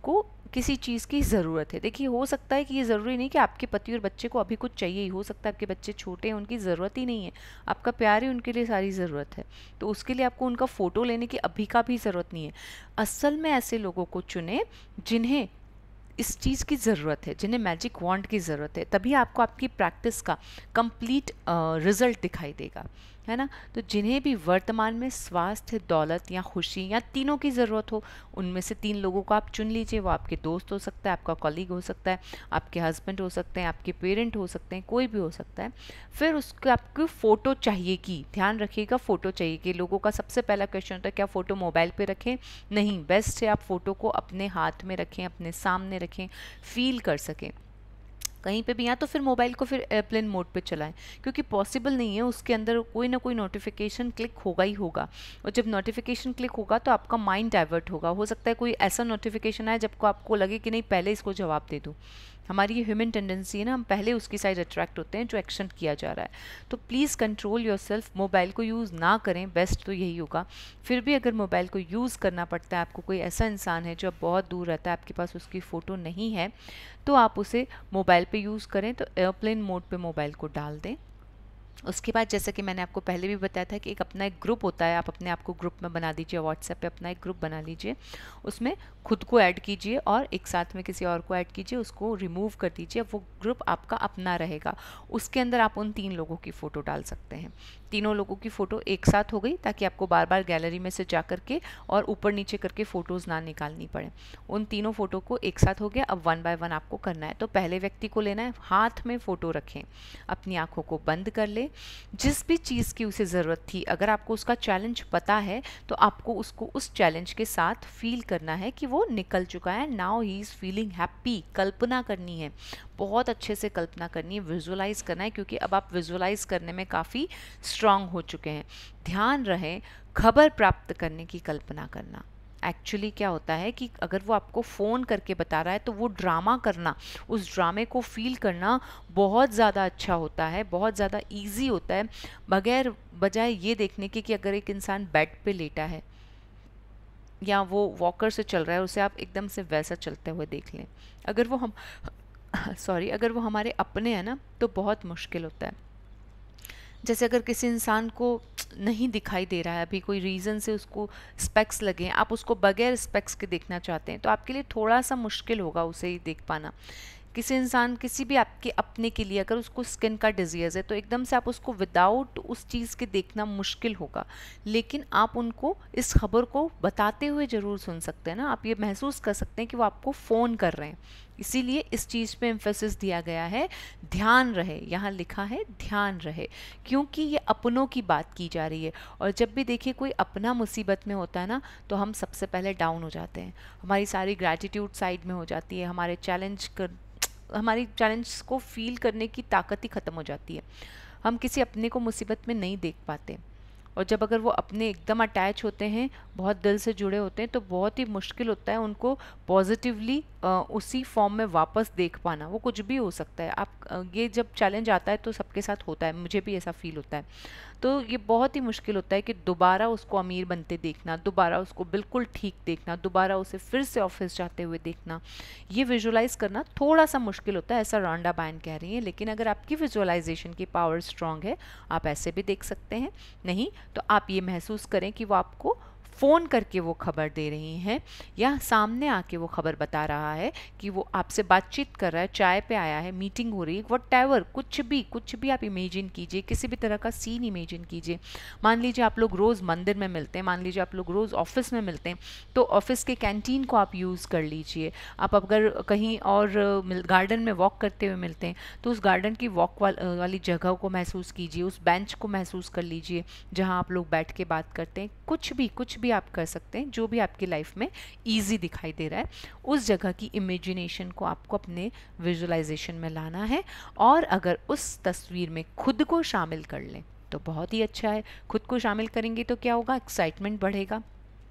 किसी चीज़ की ज़रूरत है। देखिए हो सकता है कि ये ज़रूरी नहीं कि आपके पति और बच्चे को अभी कुछ चाहिए ही, हो सकता है आपके बच्चे छोटे हैं, उनकी ज़रूरत ही नहीं है, आपका प्यार ही उनके लिए सारी ज़रूरत है, तो उसके लिए आपको उनका फ़ोटो लेने की अभी का भी ज़रूरत नहीं है। असल में ऐसे लोगों को चुने जिन्हें इस चीज़ की ज़रूरत है, जिन्हें मैजिक वॉन्ड की ज़रूरत है, तभी आपको आपकी प्रैक्टिस का कंप्लीट रिजल्ट दिखाई देगा, है ना। तो जिन्हें भी वर्तमान में स्वास्थ्य, दौलत या खुशी या तीनों की ज़रूरत हो, उनमें से तीन लोगों को आप चुन लीजिए। वो आपके दोस्त हो सकता है, आपका कॉलीग हो सकता है, आपके हस्बैंड हो सकते हैं, आपके पेरेंट हो सकते हैं, कोई भी हो सकता है। फिर उसको आपको फ़ोटो चाहिए कि, ध्यान रखिएगा फ़ोटो चाहिए कि। लोगों का सबसे पहला क्वेश्चन होता है क्या फ़ोटो मोबाइल पे रखें? नहीं, बेस्ट है आप फ़ोटो को अपने हाथ में रखें, अपने सामने रखें, फील कर सकें कहीं पे भी। या तो फिर मोबाइल को फिर एयरप्लेन मोड पे चलाएं, क्योंकि पॉसिबल नहीं है, उसके अंदर कोई ना कोई नोटिफिकेशन क्लिक होगा ही होगा, और जब नोटिफिकेशन क्लिक होगा तो आपका माइंड डाइवर्ट होगा। हो सकता है कोई ऐसा नोटिफिकेशन आए जब को आपको लगे कि नहीं पहले इसको जवाब दे दूँ। हमारी ये ह्यूमन टेंडेंसी है ना, हम पहले उसकी साइड अट्रैक्ट होते हैं जो एक्शन किया जा रहा है। तो प्लीज़ कंट्रोल योरसेल्फ, मोबाइल को यूज़ ना करें, बेस्ट तो यही होगा। फिर भी अगर मोबाइल को यूज़ करना पड़ता है, आपको कोई ऐसा इंसान है जो अब बहुत दूर रहता है, आपके पास उसकी फ़ोटो नहीं है, तो आप उसे मोबाइल पे यूज़ करें, तो एयरप्लेन मोड पे मोबाइल को डाल दें। उसके बाद जैसे कि मैंने आपको पहले भी बताया था कि एक अपना एक ग्रुप होता है, आप अपने आप को ग्रुप में बना दीजिए, व्हाट्सएप पे अपना एक ग्रुप बना लीजिए, उसमें खुद को ऐड कीजिए और एक साथ में किसी और को ऐड कीजिए, उसको रिमूव कर दीजिए, वो ग्रुप आपका अपना रहेगा। उसके अंदर आप उन तीन लोगों की फ़ोटो डाल सकते हैं। तीनों लोगों की फ़ोटो एक साथ हो गई, ताकि आपको बार बार गैलरी में से जा करके और ऊपर नीचे करके फ़ोटोज़ ना निकालनी पड़े। उन तीनों फ़ोटो को एक साथ हो गया, अब वन बाय वन आपको करना है। तो पहले व्यक्ति को लेना है, हाथ में फ़ोटो रखें, अपनी आँखों को बंद कर ले, जिस भी चीज़ की उसे ज़रूरत थी, अगर आपको उसका चैलेंज पता है तो आपको उसको उस चैलेंज के साथ फील करना है कि वो निकल चुका है, now he is feeling happy. कल्पना करनी है, बहुत अच्छे से कल्पना करनी है, विजुअलाइज करना है, क्योंकि अब आप विजुअलाइज करने में काफ़ी स्ट्रांग हो चुके हैं। ध्यान रहे, खबर प्राप्त करने की कल्पना करना। एक्चुअली क्या होता है कि अगर वो आपको फ़ोन करके बता रहा है तो वो ड्रामा करना, उस ड्रामे को फील करना बहुत ज़्यादा अच्छा होता है, बहुत ज़्यादा इजी होता है, बगैर बजाय ये देखने के कि अगर एक इंसान बेड पे लेटा है या वो वॉकर से चल रहा है, उसे आप एकदम से वैसा चलते हुए देख लें। अगर वो हम सॉरी अगर वो हमारे अपने हैं ना, तो बहुत मुश्किल होता है। जैसे अगर किसी इंसान को नहीं दिखाई दे रहा है, अभी कोई रीज़न से उसको स्पेक्स लगे हैं, आप उसको बगैर स्पेक्स के देखना चाहते हैं, तो आपके लिए थोड़ा सा मुश्किल होगा उसे ही देख पाना। किसी इंसान, किसी भी आपके अपने के लिए अगर उसको स्किन का डिजीज़ है, तो एकदम से आप उसको विदाउट उस चीज़ के देखना मुश्किल होगा, लेकिन आप उनको इस खबर को बताते हुए ज़रूर सुन सकते हैं ना। आप ये महसूस कर सकते हैं कि वो आपको फ़ोन कर रहे हैं, इसीलिए इस चीज़ पे एम्फेसिस दिया गया है, ध्यान रहे, यहाँ लिखा है ध्यान रहे, क्योंकि ये अपनों की बात की जा रही है। और जब भी देखिए कोई अपना मुसीबत में होता है ना, तो हम सबसे पहले डाउन हो जाते हैं, हमारी सारी ग्रैटिट्यूड साइड में हो जाती है, हमारे चैलेंज कर हमारी चैलेंज को फील करने की ताकत ही ख़त्म हो जाती है, हम किसी अपने को मुसीबत में नहीं देख पाते। और जब अगर वो अपने एकदम अटैच होते हैं, बहुत दिल से जुड़े होते हैं, तो बहुत ही मुश्किल होता है उनको पॉजिटिवली उसी फॉर्म में वापस देख पाना। वो कुछ भी हो सकता है, आप ये जब चैलेंज आता है तो सबके साथ होता है, मुझे भी ऐसा फील होता है, तो ये बहुत ही मुश्किल होता है कि दोबारा उसको अमीर बनते देखना, दोबारा उसको बिल्कुल ठीक देखना, दोबारा उसे फिर से ऑफिस जाते हुए देखना, ये विजुअलाइज करना थोड़ा सा मुश्किल होता है, ऐसा रॉन्डा बैन कह रही है। लेकिन अगर आपकी विजुअलाइजेशन की पावर स्ट्रांग है, आप ऐसे भी देख सकते हैं। नहीं तो आप ये महसूस करें कि वो आपको फ़ोन करके वो खबर दे रही हैं, या सामने आके वो खबर बता रहा है कि वो आपसे बातचीत कर रहा है, चाय पे आया है, मीटिंग हो रही है, व्हाटएवर, कुछ भी कुछ भी आप इमेजिन कीजिए, किसी भी तरह का सीन इमेजिन कीजिए। मान लीजिए आप लोग रोज़ मंदिर में मिलते हैं, मान लीजिए आप लोग रोज़ ऑफिस में मिलते हैं, तो ऑफिस के कैंटीन को आप यूज़ कर लीजिए। आप अगर कहीं और गार्डन में वॉक करते हुए मिलते हैं, तो उस गार्डन की वॉक वाली जगह को महसूस कीजिए, उस बेंच को महसूस कर लीजिए जहाँ आप लोग बैठ के बात करते हैं। कुछ भी कुछ भी आप कर सकते हैं, जो भी आपकी लाइफ में इजी दिखाई दे रहा है, उस जगह की इमेजिनेशन को आपको अपने विजुअलाइजेशन में लाना है। और अगर उस तस्वीर में खुद को शामिल कर लें तो बहुत ही अच्छा है। खुद को शामिल करेंगे तो क्या होगा, एक्साइटमेंट बढ़ेगा,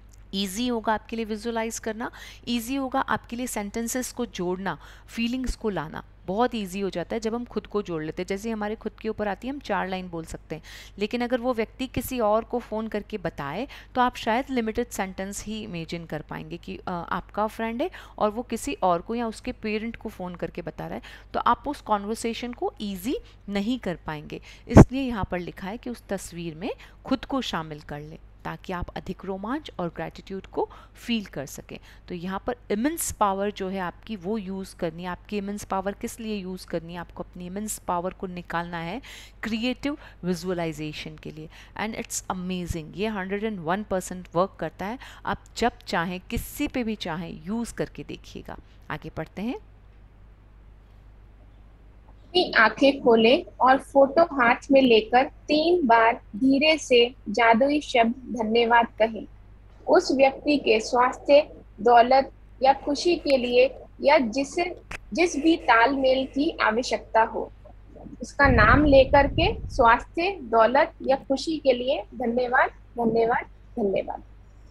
ईजी होगा आपके लिए विजुअलाइज करना, ईजी होगा आपके लिए सेंटेंसेस को जोड़ना, फीलिंग्स को लाना, बहुत ईजी हो जाता है जब हम खुद को जोड़ लेते हैं। जैसे हमारे खुद के ऊपर आती है हम चार लाइन बोल सकते हैं, लेकिन अगर वो व्यक्ति किसी और को फ़ोन करके बताए तो आप शायद लिमिटेड सेंटेंस ही इमेजिन कर पाएंगे कि आ, आपका फ्रेंड है और वो किसी और को या उसके पेरेंट को फ़ोन करके बता रहा है, तो आप उस कॉन्वर्सेशन को ईजी नहीं कर पाएंगे। इसलिए यहाँ पर लिखा है कि उस तस्वीर में खुद को शामिल कर लें ताकि आप अधिक रोमांच और ग्रैटिट्यूड को फील कर सकें। तो यहाँ पर इमेंस पावर जो है आपकी वो यूज़ करनी है। आपकी इमेंस पावर किस लिए यूज़ करनी है? आपको अपनी इमेंस पावर को निकालना है क्रिएटिव विजुअलाइजेशन के लिए। एंड इट्स अमेजिंग, ये hundred and one percent work करता है। आप जब चाहें किसी पे भी चाहें यूज़ करके देखिएगा। आगे पढ़ते हैं। अपनी आंखें खोलें और फोटो हाथ में लेकर तीन बार धीरे से जादुई शब्द धन्यवाद कहें। उस व्यक्ति के स्वास्थ्य, दौलत या खुशी के लिए या जिसे जिस भी तालमेल की आवश्यकता हो, उसका नाम लेकर के स्वास्थ्य, दौलत या खुशी के लिए धन्यवाद धन्यवाद धन्यवाद।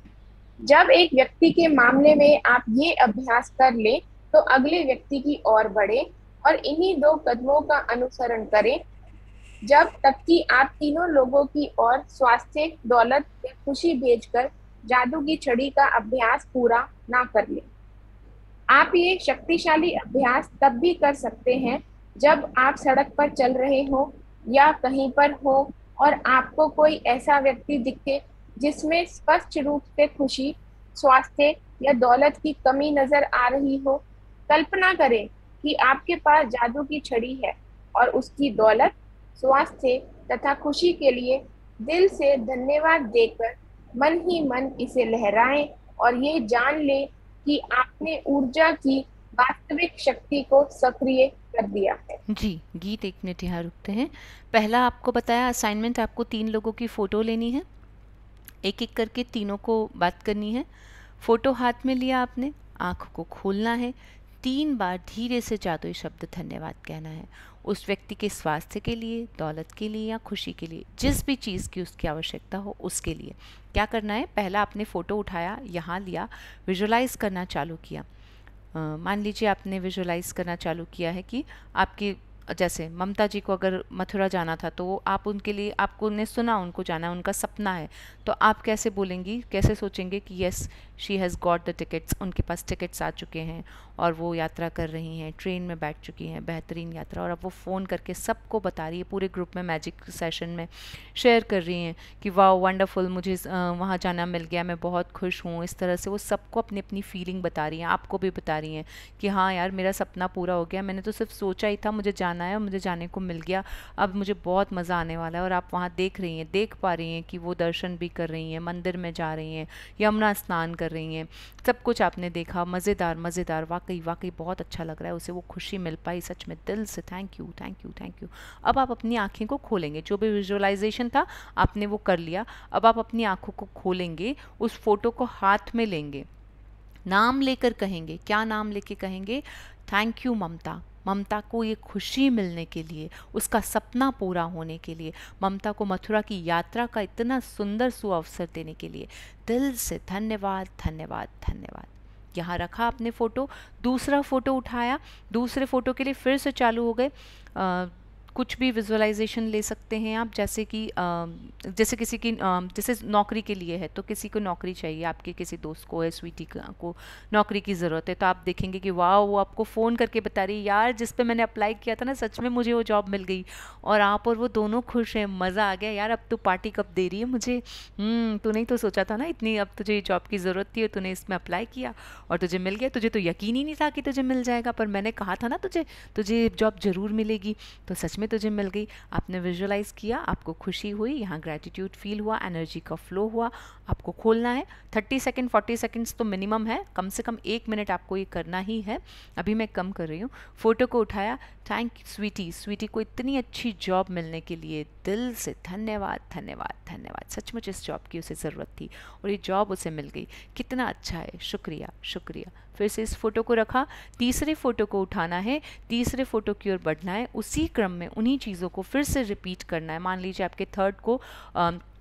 जब एक व्यक्ति के मामले में आप ये अभ्यास कर ले तो अगले व्यक्ति की ओर बढ़े और इन्हीं दो कदमों का अनुसरण करें जब तक कि आप तीनों लोगों की ओर स्वास्थ्य, दौलत या खुशी भेजकर जादू की छड़ी का अभ्यास पूरा ना कर लें। आप ये शक्तिशाली अभ्यास तब भी कर सकते हैं जब आप सड़क पर चल रहे हो या कहीं पर हो और आपको कोई ऐसा व्यक्ति दिखे जिसमें स्पष्ट रूप से खुशी, स्वास्थ्य या दौलत की कमी नजर आ रही हो। कल्पना करें कि आपके पास जादू की छड़ी है और उसकी दौलत, स्वास्थ्य तथा खुशी के लिए दिल से धन्यवाद देकर मन ही मन इसे लहराएं और ये जान लें कि आपने ऊर्जा की वास्तविक शक्ति को सक्रिय कर दिया है। जी, गीत एक मिनट यहाँ रुकते हैं। पहला आपको बताया असाइनमेंट, आपको तीन लोगों की फ़ोटो लेनी है, एक एक करके तीनों को बात करनी है। फ़ोटो हाथ में लिया आपने, आँखों को खोलना है, तीन बार धीरे से जादुई शब्द धन्यवाद कहना है उस व्यक्ति के स्वास्थ्य के लिए, दौलत के लिए या खुशी के लिए, जिस भी चीज़ की उसकी आवश्यकता हो उसके लिए। क्या करना है? पहला आपने फ़ोटो उठाया, यहाँ लिया, विजुलाइज करना चालू किया। मान लीजिए आपने विजुलाइज करना चालू किया है कि आपकी, जैसे ममता जी को अगर मथुरा जाना था तो आप उनके लिए, आपको ने सुना उनको जाना है, उनका सपना है, तो आप कैसे बोलेंगी, कैसे सोचेंगे कि yes she has got the tickets, उनके पास टिकट्स आ चुके हैं और वो यात्रा कर रही हैं, ट्रेन में बैठ चुकी हैं, बेहतरीन यात्रा, और अब वो फ़ोन करके सबको बता रही है, पूरे ग्रुप में मैजिक सेशन में शेयर कर रही हैं कि वाह वंडरफुल, मुझे वहाँ जाना मिल गया, मैं बहुत खुश हूँ। इस तरह से वो सबको अपनी अपनी फीलिंग बता रही हैं, आपको भी बता रही हैं कि हाँ यार मेरा सपना पूरा हो गया, मैंने तो सिर्फ सोचा ही था मुझे जाना है और मुझे जाने को मिल गया, अब मुझे बहुत मज़ा आने वाला है। और आप वहाँ देख रही हैं, देख पा रही हैं कि वो दर्शन भी कर रही हैं, मंदिर में जा रही हैं, यमुना स्नान कर रही हैं, सब कुछ आपने देखा, मज़ेदार मज़ेदार, वाकई वाकई बहुत अच्छा लग रहा है, उसे वो खुशी मिल पाई, सच में दिल से thank you thank you thank you. अब आप अपनी आँखें को खोलेंगे, जो भी विजुअलाइजेशन था आपने वो कर लिया, अब आप अपनी आँखों को खोलेंगे, उस फोटो को हाथ में लेंगे, नाम लेकर कहेंगे। क्या नाम लेके कहेंगे? थैंक यू ममता। ममता को ये खुशी मिलने के लिए, उसका सपना पूरा होने के लिए, ममता को मथुरा की यात्रा का इतना सुंदर सुअवसर देने के लिए दिल से धन्यवाद धन्यवाद धन्यवाद। यहाँ रखा आपने फ़ोटो, दूसरा फ़ोटो उठाया, दूसरे फ़ोटो के लिए फिर से चालू हो गए। आ, कुछ भी विजुअलाइजेशन ले सकते हैं आप, जैसे कि जैसे किसी की जैसे नौकरी के लिए है तो किसी को नौकरी चाहिए, आपके किसी दोस्त को है, स्वीटी को नौकरी की ज़रूरत है, तो आप देखेंगे कि वाह वो आपको फ़ोन करके बता रही है यार जिस पे मैंने अप्लाई किया था ना सच में मुझे वो जॉब मिल गई, और आप और वो दोनों खुश हैं, मज़ा आ गया यार, अब तो पार्टी कब दे रही है मुझे, तूने ही तो सोचा था ना इतनी, अब तुझे जॉब की ज़रूरत थी और तूने इसमें अप्लाई किया और तुझे मिल गया, तुझे तो यकीन ही नहीं था कि तुझे मिल जाएगा, पर मैंने कहा था ना तुझे तुझे जॉब ज़रूर मिलेगी, तो सच में तुझे मिल गई। आपने विजुअलाइज किया, आपको खुशी हुई, यहाँ ग्रैटिट्यूड फील हुआ, एनर्जी का फ्लो हुआ। आपको खोलना है, थर्टी सेकेंड फोर्टी सेकेंड्स तो मिनिमम है, कम से कम एक मिनट आपको ये करना ही है। अभी मैं कम कर रही हूँ। फ़ोटो को उठाया, थैंक यू स्वीटी, स्वीटी को इतनी अच्छी जॉब मिलने के लिए दिल से धन्यवाद धन्यवाद धन्यवाद, सचमुच इस जॉब की उसे ज़रूरत थी और ये जॉब उसे मिल गई, कितना अच्छा है, शुक्रिया शुक्रिया। फिर से इस फ़ोटो को रखा, तीसरे फ़ोटो को उठाना है, तीसरे फ़ोटो की ओर बढ़ना है, उसी क्रम में उन्हीं चीज़ों को फिर से रिपीट करना है। मान लीजिए आपके थर्ड को आ,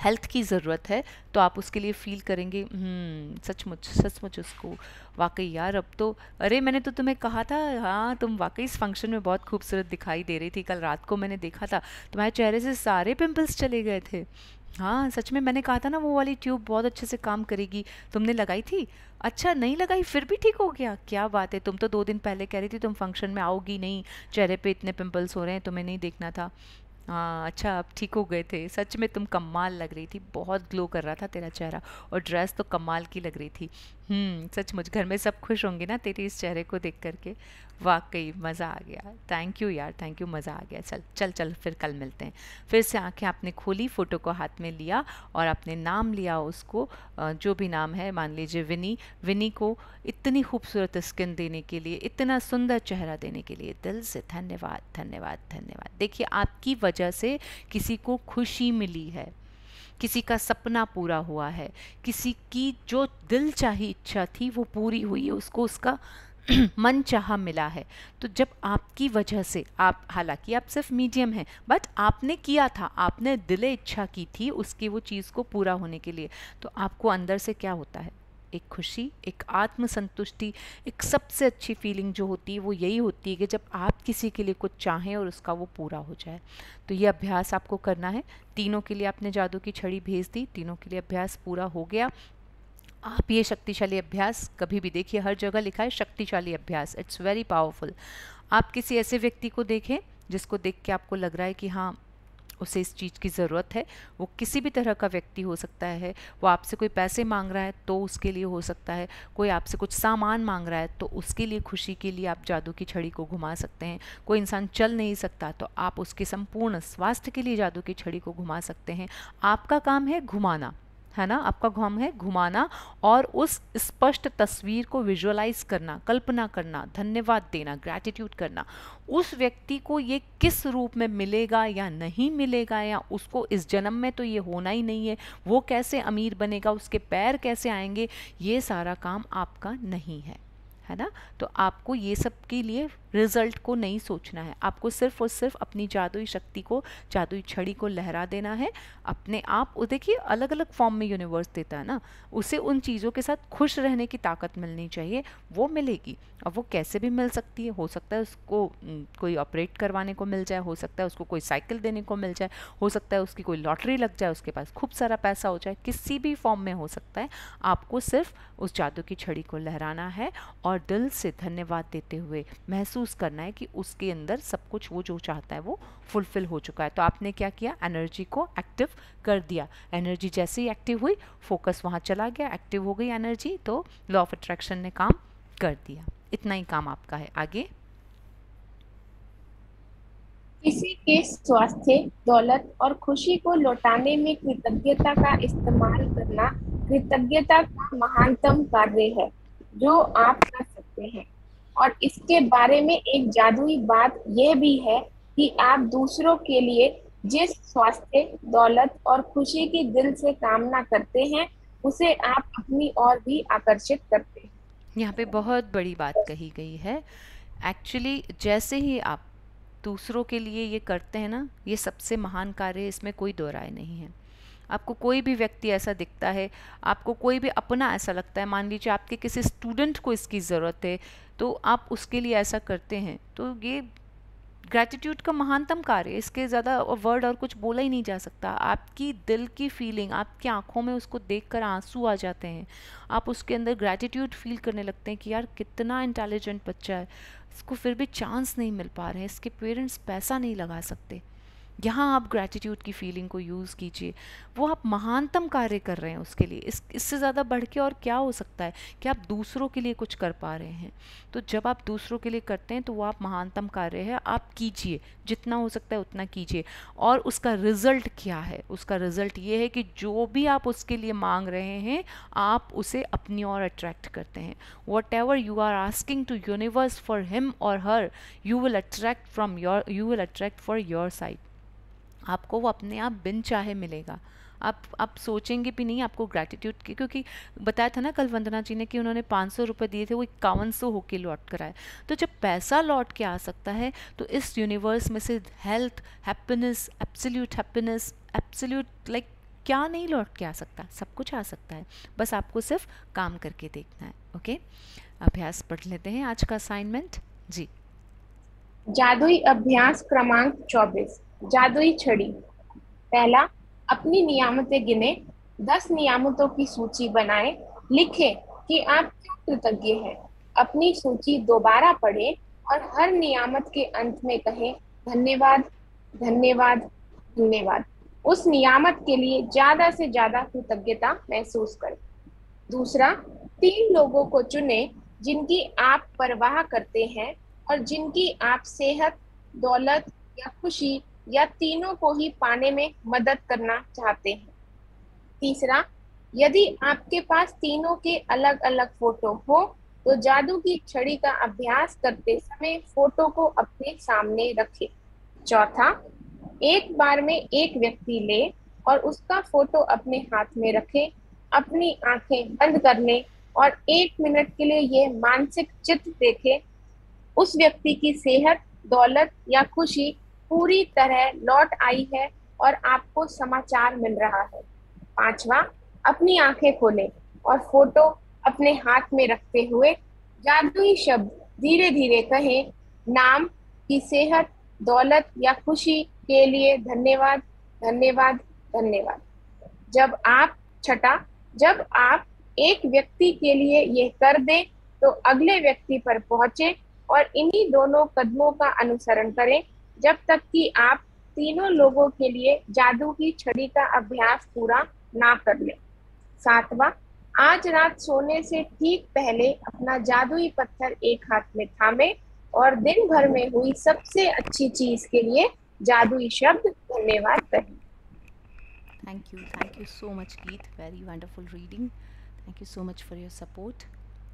हेल्थ की ज़रूरत है, तो आप उसके लिए फील करेंगे हम्म सचमुच सचमुच उसको वाकई यार अब तो, अरे मैंने तो तुम्हें कहा था, हाँ तुम वाकई इस फंक्शन में बहुत खूबसूरत दिखाई दे रही थी, कल रात को मैंने देखा था तुम्हारे चेहरे से सारे पिंपल्स चले गए थे। हाँ सच में मैंने कहा था ना वो वाली ट्यूब बहुत अच्छे से काम करेगी, तुमने लगाई थी? अच्छा नहीं लगाई फिर भी ठीक हो गया, क्या बात है। तुम तो दो दिन पहले कह रही थी तुम फंक्शन में आओगी नहीं, चेहरे पे इतने पिंपल्स हो रहे हैं, तुम्हें नहीं देखना था। हाँ अच्छा अब ठीक हो गए थे। सच में तुम कमाल लग रही थी, बहुत ग्लो कर रहा था तेरा चेहरा, और ड्रेस तो कमाल की लग रही थी। हम्म सचमुच घर में सब खुश होंगे ना तेरे इस चेहरे को देख करके, वाकई मज़ा आ गया। थैंक यू यार, थैंक यू, मज़ा आ गया। चल चल चल फिर कल मिलते हैं। फिर से आंखें आपने खोली, फ़ोटो को हाथ में लिया और आपने नाम लिया उसको, जो भी नाम है, मान लीजिए विनी। विनी को इतनी खूबसूरत स्किन देने के लिए, इतना सुंदर चेहरा देने के लिए दिल से धन्यवाद धन्यवाद धन्यवाद। देखिए आपकी वजह से किसी को खुशी मिली है, किसी का सपना पूरा हुआ है, किसी की जो दिल चाही इच्छा थी वो पूरी हुई है, उसको उसका मन चाहा मिला है। तो जब आपकी वजह से, आप हालांकि आप सिर्फ मीडियम हैं, बट आपने किया था, आपने दिले इच्छा की थी उसकी वो चीज़ को पूरा होने के लिए, तो आपको अंदर से क्या होता है, एक खुशी, एक आत्मसंतुष्टि, एक सबसे अच्छी फीलिंग जो होती है वो यही होती है कि जब आप किसी के लिए कुछ चाहें और उसका वो पूरा हो जाए। तो ये अभ्यास आपको करना है। तीनों के लिए आपने जादू की छड़ी भेज दी, तीनों के लिए अभ्यास पूरा हो गया। आप ये शक्तिशाली अभ्यास कभी भी देखिए, हर जगह लिखा है शक्तिशाली अभ्यास, इट्स वेरी पावरफुल। आप किसी ऐसे व्यक्ति को देखें जिसको देख के आपको लग रहा है कि हाँ उसे इस चीज़ की ज़रूरत है, वो किसी भी तरह का व्यक्ति हो सकता है, वो आपसे कोई पैसे मांग रहा है तो उसके लिए हो सकता है, कोई आपसे कुछ सामान मांग रहा है तो उसके लिए, खुशी के लिए आप जादू की छड़ी को घुमा सकते हैं। कोई इंसान चल नहीं सकता तो आप उसके संपूर्ण स्वास्थ्य के लिए जादू की छड़ी को घुमा सकते हैं। आपका काम है घुमाना, है ना, आपका काम है घुमाना और उस स्पष्ट तस्वीर को विजुअलाइज करना, कल्पना करना, धन्यवाद देना, ग्रैटिट्यूड करना। उस व्यक्ति को ये किस रूप में मिलेगा या नहीं मिलेगा, या उसको इस जन्म में तो ये होना ही नहीं है, वो कैसे अमीर बनेगा, उसके पैर कैसे आएंगे, ये सारा काम आपका नहीं है, है ना। तो आपको ये सब के लिए रिजल्ट को नहीं सोचना है, आपको सिर्फ और सिर्फ अपनी जादुई शक्ति को, जादुई छड़ी को लहरा देना है अपने आप। देखिए अलग अलग फॉर्म में यूनिवर्स देता है ना, उसे उन चीज़ों के साथ खुश रहने की ताकत मिलनी चाहिए, वो मिलेगी। और वो कैसे भी मिल सकती है, हो सकता है उसको कोई ऑपरेट करवाने को मिल जाए, हो सकता है उसको कोई साइकिल देने को मिल जाए, हो सकता है उसकी कोई लॉटरी लग जाए, उसके पास खूब सारा पैसा हो जाए, किसी भी फॉर्म में हो सकता है। आपको सिर्फ उस जादू की छड़ी को लहराना है और दिल से धन्यवाद देते हुए महसूस करना है कि उसके अंदर सब कुछ वो जो चाहता है वो फुलफिल हो चुका है। तो आपने क्या किया, एनर्जी को एक्टिव कर दिया। एनर्जी जैसे ही एक्टिव हुई, फोकस वहाँ चला गया, एक्टिव हो गई एनर्जी, तो लॉ ऑफ अट्रैक्शन ने काम कर दिया। इतना ही काम आपका है। आगे, किसी के स्वास्थ्य, दौलत और खुशी को लौटाने में कृतज्ञता का इस्तेमाल करना कृतज्ञता का महानतम कार्य है जो आप कर सकते हैं। और इसके बारे में एक जादुई बात यह भी है कि आप दूसरों के लिए जिस स्वास्थ्य, दौलत और खुशी की दिल से कामना करते हैं उसे आप अपनी ओर भी आकर्षित करते हैं। यहाँ पे बहुत बड़ी बात कही गई है। एक्चुअली जैसे ही आप दूसरों के लिए ये करते हैं ना, ये सबसे महान कार्य है, इसमें कोई दो राय नहीं है। आपको कोई भी व्यक्ति ऐसा दिखता है, आपको कोई भी अपना ऐसा लगता है, मान लीजिए आपके किसी स्टूडेंट को इसकी ज़रूरत है तो आप उसके लिए ऐसा करते हैं, तो ये ग्रैटिट्यूड का महानतम कार्य है। इसके ज़्यादा वर्ड और कुछ बोला ही नहीं जा सकता। आपकी दिल की फीलिंग, आपकी आंखों में उसको देखकर आंसू आ जाते हैं, आप उसके अंदर ग्रैटिट्यूड फील करने लगते हैं कि यार कितना इंटेलिजेंट बच्चा है, इसको फिर भी चांस नहीं मिल पा रहे हैं, इसके पेरेंट्स पैसा नहीं लगा सकते। यहाँ आप ग्रैटिट्यूड की फीलिंग को यूज़ कीजिए, वो आप महानतम कार्य कर रहे हैं उसके लिए। इस इससे ज़्यादा बढ़ के और क्या हो सकता है कि आप दूसरों के लिए कुछ कर पा रहे हैं। तो जब आप दूसरों के लिए करते हैं तो वो आप महानतम कार्य है, आप कीजिए, जितना हो सकता है उतना कीजिए। और उसका रिज़ल्ट क्या है, उसका रिज़ल्ट ये है कि जो भी आप उसके लिए मांग रहे हैं आप उसे अपनी ओर अट्रैक्ट करते हैं। Whatever you are asking to universe for him और her, you will attract from your you will attract for your side. आपको वो अपने आप बिन चाहे मिलेगा। आप आप सोचेंगे भी नहीं आपको ग्रैटिट्यूड की, क्योंकि बताया था ना कल वंदना जी ने कि उन्होंने पाँच सौ रुपये दिए थे, वो इक्यावन सौ होके लौट कर आए। तो जब पैसा लौट के आ सकता है तो इस यूनिवर्स में से health, happiness, absolute happiness, absolute like क्या नहीं लौट के आ सकता, सब कुछ आ सकता है, बस आपको सिर्फ काम करके देखना है। ओके, अभ्यास पढ़ लेते हैं आज का असाइनमेंट जी। जादुई अभ्यास क्रमांक चौबीस, जादुई छड़ी। पहला, अपनी नियामतें गिने, दस नियामतों की सूची बनाएं, लिखें कि आप क्यों कृतज्ञ हैं। अपनी सूची दोबारा पढ़ें और हर नियामत के अंत में कहें धन्यवाद, धन्यवाद, धन्यवाद। उस नियामत के लिए ज्यादा से ज्यादा कृतज्ञता महसूस करें। दूसरा, तीन लोगों को चुनें जिनकी आप परवाह करते हैं और जिनकी आप सेहत, दौलत या खुशी या तीनों को ही पाने में मदद करना चाहते हैं। तीसरा, यदि आपके पास तीनों के अलग अलग फोटो हो तो जादू की छड़ी का अभ्यास करते समय फोटो को अपने सामने रखें। चौथा, एक बार में एक व्यक्ति ले और उसका फोटो अपने हाथ में रखें, अपनी आंखें बंद कर लें और एक मिनट के लिए ये मानसिक चित्र देखें उस व्यक्ति की सेहत, दौलत या खुशी पूरी तरह लौट आई है और आपको समाचार मिल रहा है। पांचवा, अपनी आंखें खोलें और फोटो अपने हाथ में रखते हुए जादुई शब्द धीरे धीरे कहें, नाम की सेहत, दौलत या खुशी के लिए धन्यवाद, धन्यवाद, धन्यवाद। जब आप छठा, जब आप एक व्यक्ति के लिए ये कर दें तो अगले व्यक्ति पर पहुंचे और इन्हीं दोनों कदमों का अनुसरण करें जब तक कि आप तीनों लोगों के लिए जादू की छड़ी का अभ्यास पूरा ना कर लें। सातवां, आज रात सोने से ठीक पहले अपना जादुई पत्थर एक हाथ में थामे और दिन भर में हुई सबसे अच्छी चीज के लिए जादुई शब्द धन्यवाद कहें। Thank you, thank you so much, Geet. Very wonderful reading. Thank you so much for your support.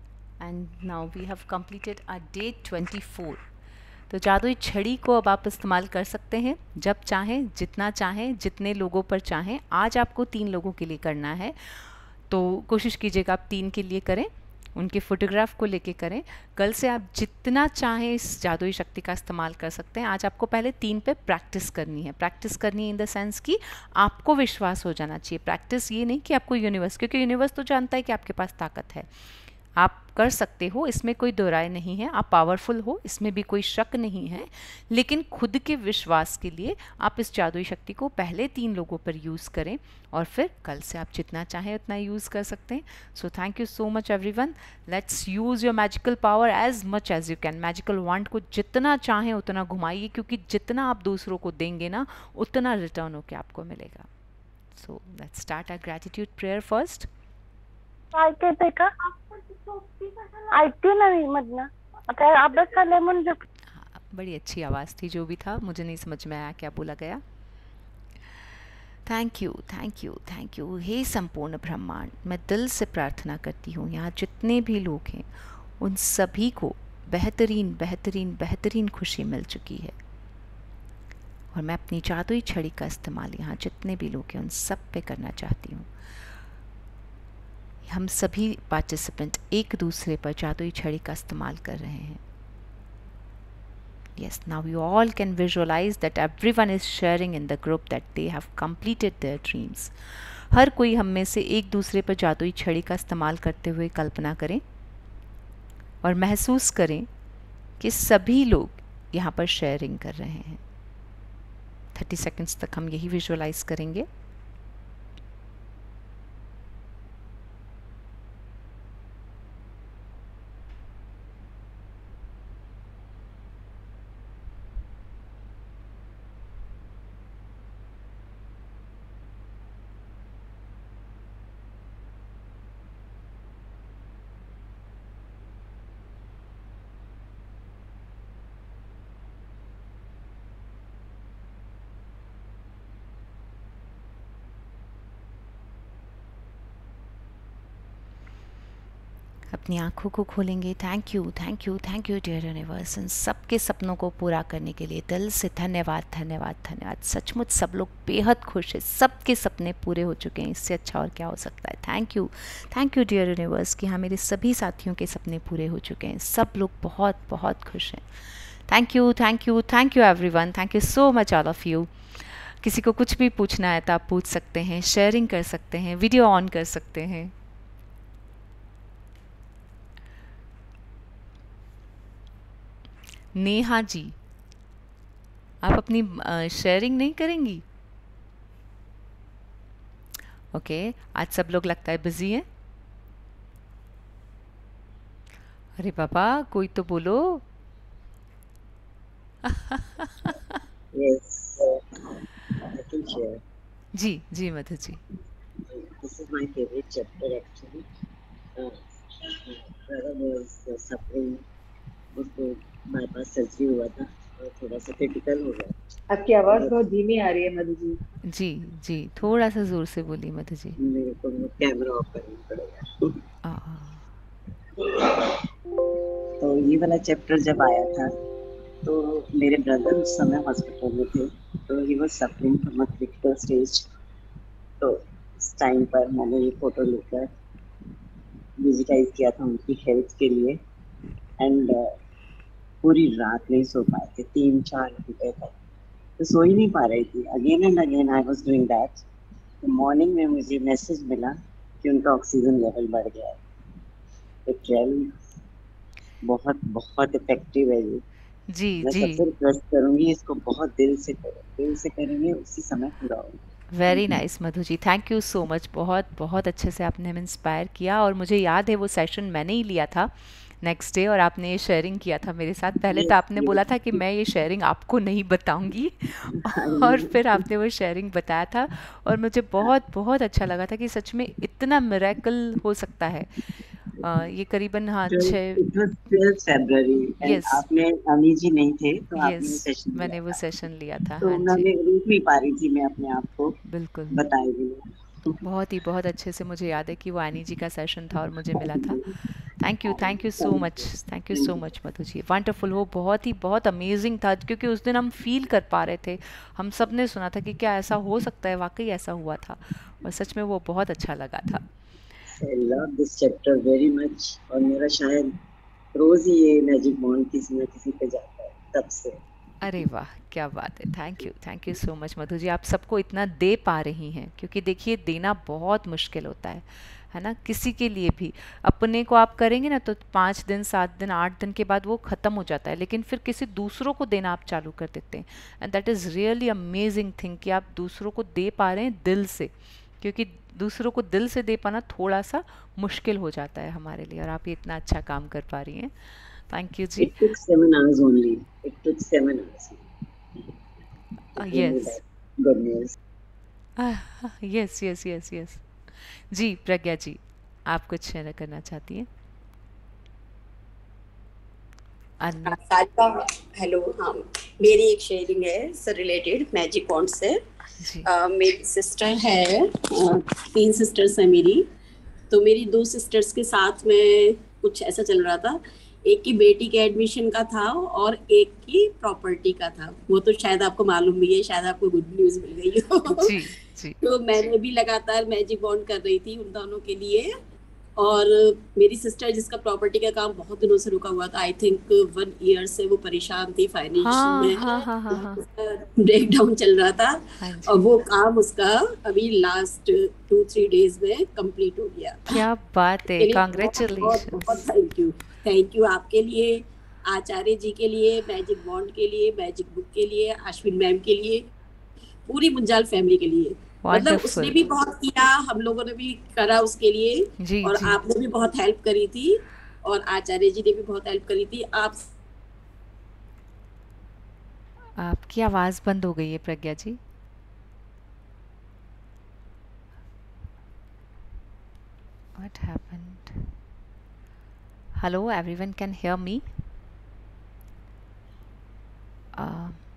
And now we have completed our day twenty-four. तो जादुई छड़ी को अब आप इस्तेमाल कर सकते हैं जब चाहें, जितना चाहें, जितने लोगों पर चाहें। आज आपको तीन लोगों के लिए करना है, तो कोशिश कीजिएगा आप तीन के लिए करें, उनके फोटोग्राफ को लेके करें। कल से आप जितना चाहें इस जादुई शक्ति का इस्तेमाल कर सकते हैं। आज आपको पहले तीन पे प्रैक्टिस करनी है। प्रैक्टिस करनी है इन द सेंस कि आपको विश्वास हो जाना चाहिए। प्रैक्टिस ये नहीं कि आपको यूनिवर्स, क्योंकि यूनिवर्स तो जानता है कि आपके पास ताकत है, आप कर सकते हो, इसमें कोई दो राय नहीं है, आप पावरफुल हो, इसमें भी कोई शक नहीं है। लेकिन खुद के विश्वास के लिए आप इस जादुई शक्ति को पहले तीन लोगों पर यूज़ करें और फिर कल से आप जितना चाहें उतना यूज़ कर सकते हैं। So thank you so much everyone. Let's use your magical power as much as you can. Magical wand को जितना चाहें उतना घुमाइए, क्योंकि जितना आप दूसरों को देंगे ना उतना रिटर्न होकर आपको मिलेगा। So let's start our gratitude prayer first. ऐकते का ऐकते नाही मधनं आता अभ्यास झालाय म्हणून हाँ, बड़ी अच्छी आवाज़ थी, जो भी था मुझे नहीं समझ में आया क्या बोला गया। Thank you, thank you, thank you. हे संपूर्ण ब्रह्मांड, मैं दिल से प्रार्थना करती हूँ यहाँ जितने भी लोग हैं उन सभी को बेहतरीन बेहतरीन बेहतरीन खुशी मिल चुकी है, और मैं अपनी जादुई छड़ी का इस्तेमाल यहाँ जितने भी लोग हैं उन सब पे करना चाहती हूँ। हम सभी पार्टिसिपेंट एक दूसरे पर जादुई छड़ी का इस्तेमाल कर रहे हैं। Yes, now you all can visualize that everyone is sharing in the group that they have completed their dreams. हर कोई हम में से एक दूसरे पर जादुई छड़ी का इस्तेमाल करते हुए कल्पना करें और महसूस करें कि सभी लोग यहाँ पर शेयरिंग कर रहे हैं। थर्टी सेकेंड्स तक हम यही विजुअलाइज करेंगे। अपनी आँखों को खोलेंगे। Thank you, thank you, thank you dear universe. इन सबके सपनों को पूरा करने के लिए दिल से धन्यवाद, धन्यवाद, धन्यवाद। सचमुच सब लोग बेहद खुश हैं, सबके सपने पूरे हो चुके हैं, इससे अच्छा और क्या हो सकता है। Thank you, thank you dear universe कि हाँ मेरे सभी साथियों के सपने पूरे हो चुके हैं, सब लोग बहुत बहुत खुश हैं। Thank you, thank you, thank you everyone, thank you so much all of you. किसी को कुछ भी पूछना है तो आप पूछ सकते हैं, शेयरिंग कर सकते हैं, वीडियो ऑन कर सकते हैं। नेहा जी, आप अपनी शेयरिंग नहीं करेंगी? ओके, आज सब लोग लगता है बिजी हैं। अरे बाबा, कोई तो बोलो। Yes, I can share. जी जी Madhu ji. This is my favorite chapter actually. Uh, my brother was uh, suffering. उसको बाईपास सर्जरी हुआ था और थोड़ा सा क्रिटिकल हो गया। आपकी आवाज बहुत धीमी आ रही है मधु जी। जी जी, थोड़ा सा जोर से बोलिए मधु जी। मेरे को वो कैमरा ऑफ करना पड़ेगा। तो ये वाला चैप्टर जब आया था तो मेरे ब्रदर उस समय हॉस्पिटल में थे, तो he was suffering from a critical stage. तो उस टाइम पर मैंने ये फोटो लेकर विजिटाइज किया था उनकी हेल्थ के लिए। एंड uh, पूरी रात नहीं सो पाए थे, तीन चार घंटे तक तो सो ही नहीं पा रही थी। Again and again I was doing that. तो मॉर्निंग में मुझे मैसेज मिला कि उनका ऑक्सीजन लेवल बढ़ गया है। तो ट्रेल बहुत बहुत इफेक्टिव है ये। जी मैं जी, सबसे रिक्वेस्ट करूंगी इसको बहुत दिल से करो, दिल से करेंगे उसी समय पूरा होगा। Very nice Madhu ji, thank you so much. बहुत बहुत अच्छे से आपने हमें इंस्पायर किया, और मुझे याद है वो सेशन मैंने ही लिया था नेक्स्ट डे, और आपने ये शेयरिंग किया था मेरे साथ। पहले तो आपने बोला था कि मैं ये शेयरिंग आपको नहीं बताऊंगी, और फिर आपने वो शेयरिंग बताया था, और मुझे बहुत बहुत अच्छा लगा था कि सच में इतना मिरेकल हो सकता है। आ, ये करीबन हाँ छः फरवरी यस आपने अमी जी नहीं थे तो आपने यस वो सेशन मैंने वो सेशन लिया था। तो हाँ मैं जी रुक नहीं पा रही थी मैं अपने आप को बिल्कुल, बताए बिना। बहुत ही बहुत अच्छे से मुझे याद है कि वो एनी जी का सेशन था और मुझे मिला था। Thank you thank you so much, thank you so much Madhu ji, wonderful. वो बहुत ही बहुत अमेजिंग था, क्योंकि उस दिन हम फील कर पा रहे थे, हम सब ने सुना था कि क्या ऐसा हो सकता है, वाकई ऐसा हुआ था, और सच में वो बहुत अच्छा लगा था। I love this chapter very much और मेरा शायद रोज ही ये मैजिक बॉन्ड किसी न किसी पे जाता है तब से। अरे वाह, क्या बात है। Thank you thank you so much Madhu ji, आप सबको इतना दे पा रही हैं, क्योंकि देखिए देना बहुत मुश्किल होता है है ना, किसी के लिए भी। अपने को आप करेंगे ना तो पाँच दिन सात दिन आठ दिन के बाद वो ख़त्म हो जाता है, लेकिन फिर किसी दूसरों को देना आप चालू कर देते हैं, and that is really amazing thing कि आप दूसरों को दे पा रहे हैं दिल से, क्योंकि दूसरों को दिल से दे पाना थोड़ा सा मुश्किल हो जाता है हमारे लिए, और आप ये इतना अच्छा काम कर पा रही हैं। थैंक यू जी। It took seven hours only. It took seven hours. Yes Good news. Yes yes yes yes. जी प्रज्ञा जी, आप कुछ शेयर करना चाहती हैं? अन्य सारिका, हेलो। हाँ, मेरी एक शेयरिंग है सर रिलेटेड मैजिक बॉन्ड से। uh, मेरी सिस्टर है, uh, तीन सिस्टर्स हैं मेरी। तो मेरी दो सिस्टर्स के साथ में कुछ ऐसा चल रहा था, एक की बेटी के एडमिशन का था और एक की प्रॉपर्टी का था। वो तो शायद आपको मालूम भी है, शायद आपको गुड न्यूज़ मिल गई हो। जी जी। तो मैंने भी लगातार मैजिक बॉन्ड कर रही थी उन दोनों के लिए। और मेरी सिस्टर जिसका प्रॉपर्टी का काम बहुत दिनों से रुका हुआ था, आई थिंक वन ईयर से वो परेशान थी फाइनेंशियल में, हाँ हाँ हाँ हाँ ब्रेक डाउन चल रहा था। और वो काम उसका अभी लास्ट टू थ्री डेज में कंप्लीट हो गया। क्या बात है, कांग्रेचुलेशन। बहुत थैंक यू थैंक यू आपके लिए, आचार्य जी के लिए, मैजिक बॉन्ड के लिए, मैजिक बुक के लिए, अश्विन मैम के लिए, पूरी मुंजाल फैमिली के लिए। मतलब उसने भी बहुत किया, हम लोगों ने भी करा उसके लिए, जी, और जी. आपने भी बहुत हेल्प करी थी, और आचार्य जी ने भी बहुत हेल्प करी थी। आप आपकी आवाज बंद हो गई है प्रज्ञा जी। What happened? Hello, everyone can hear me? Uh,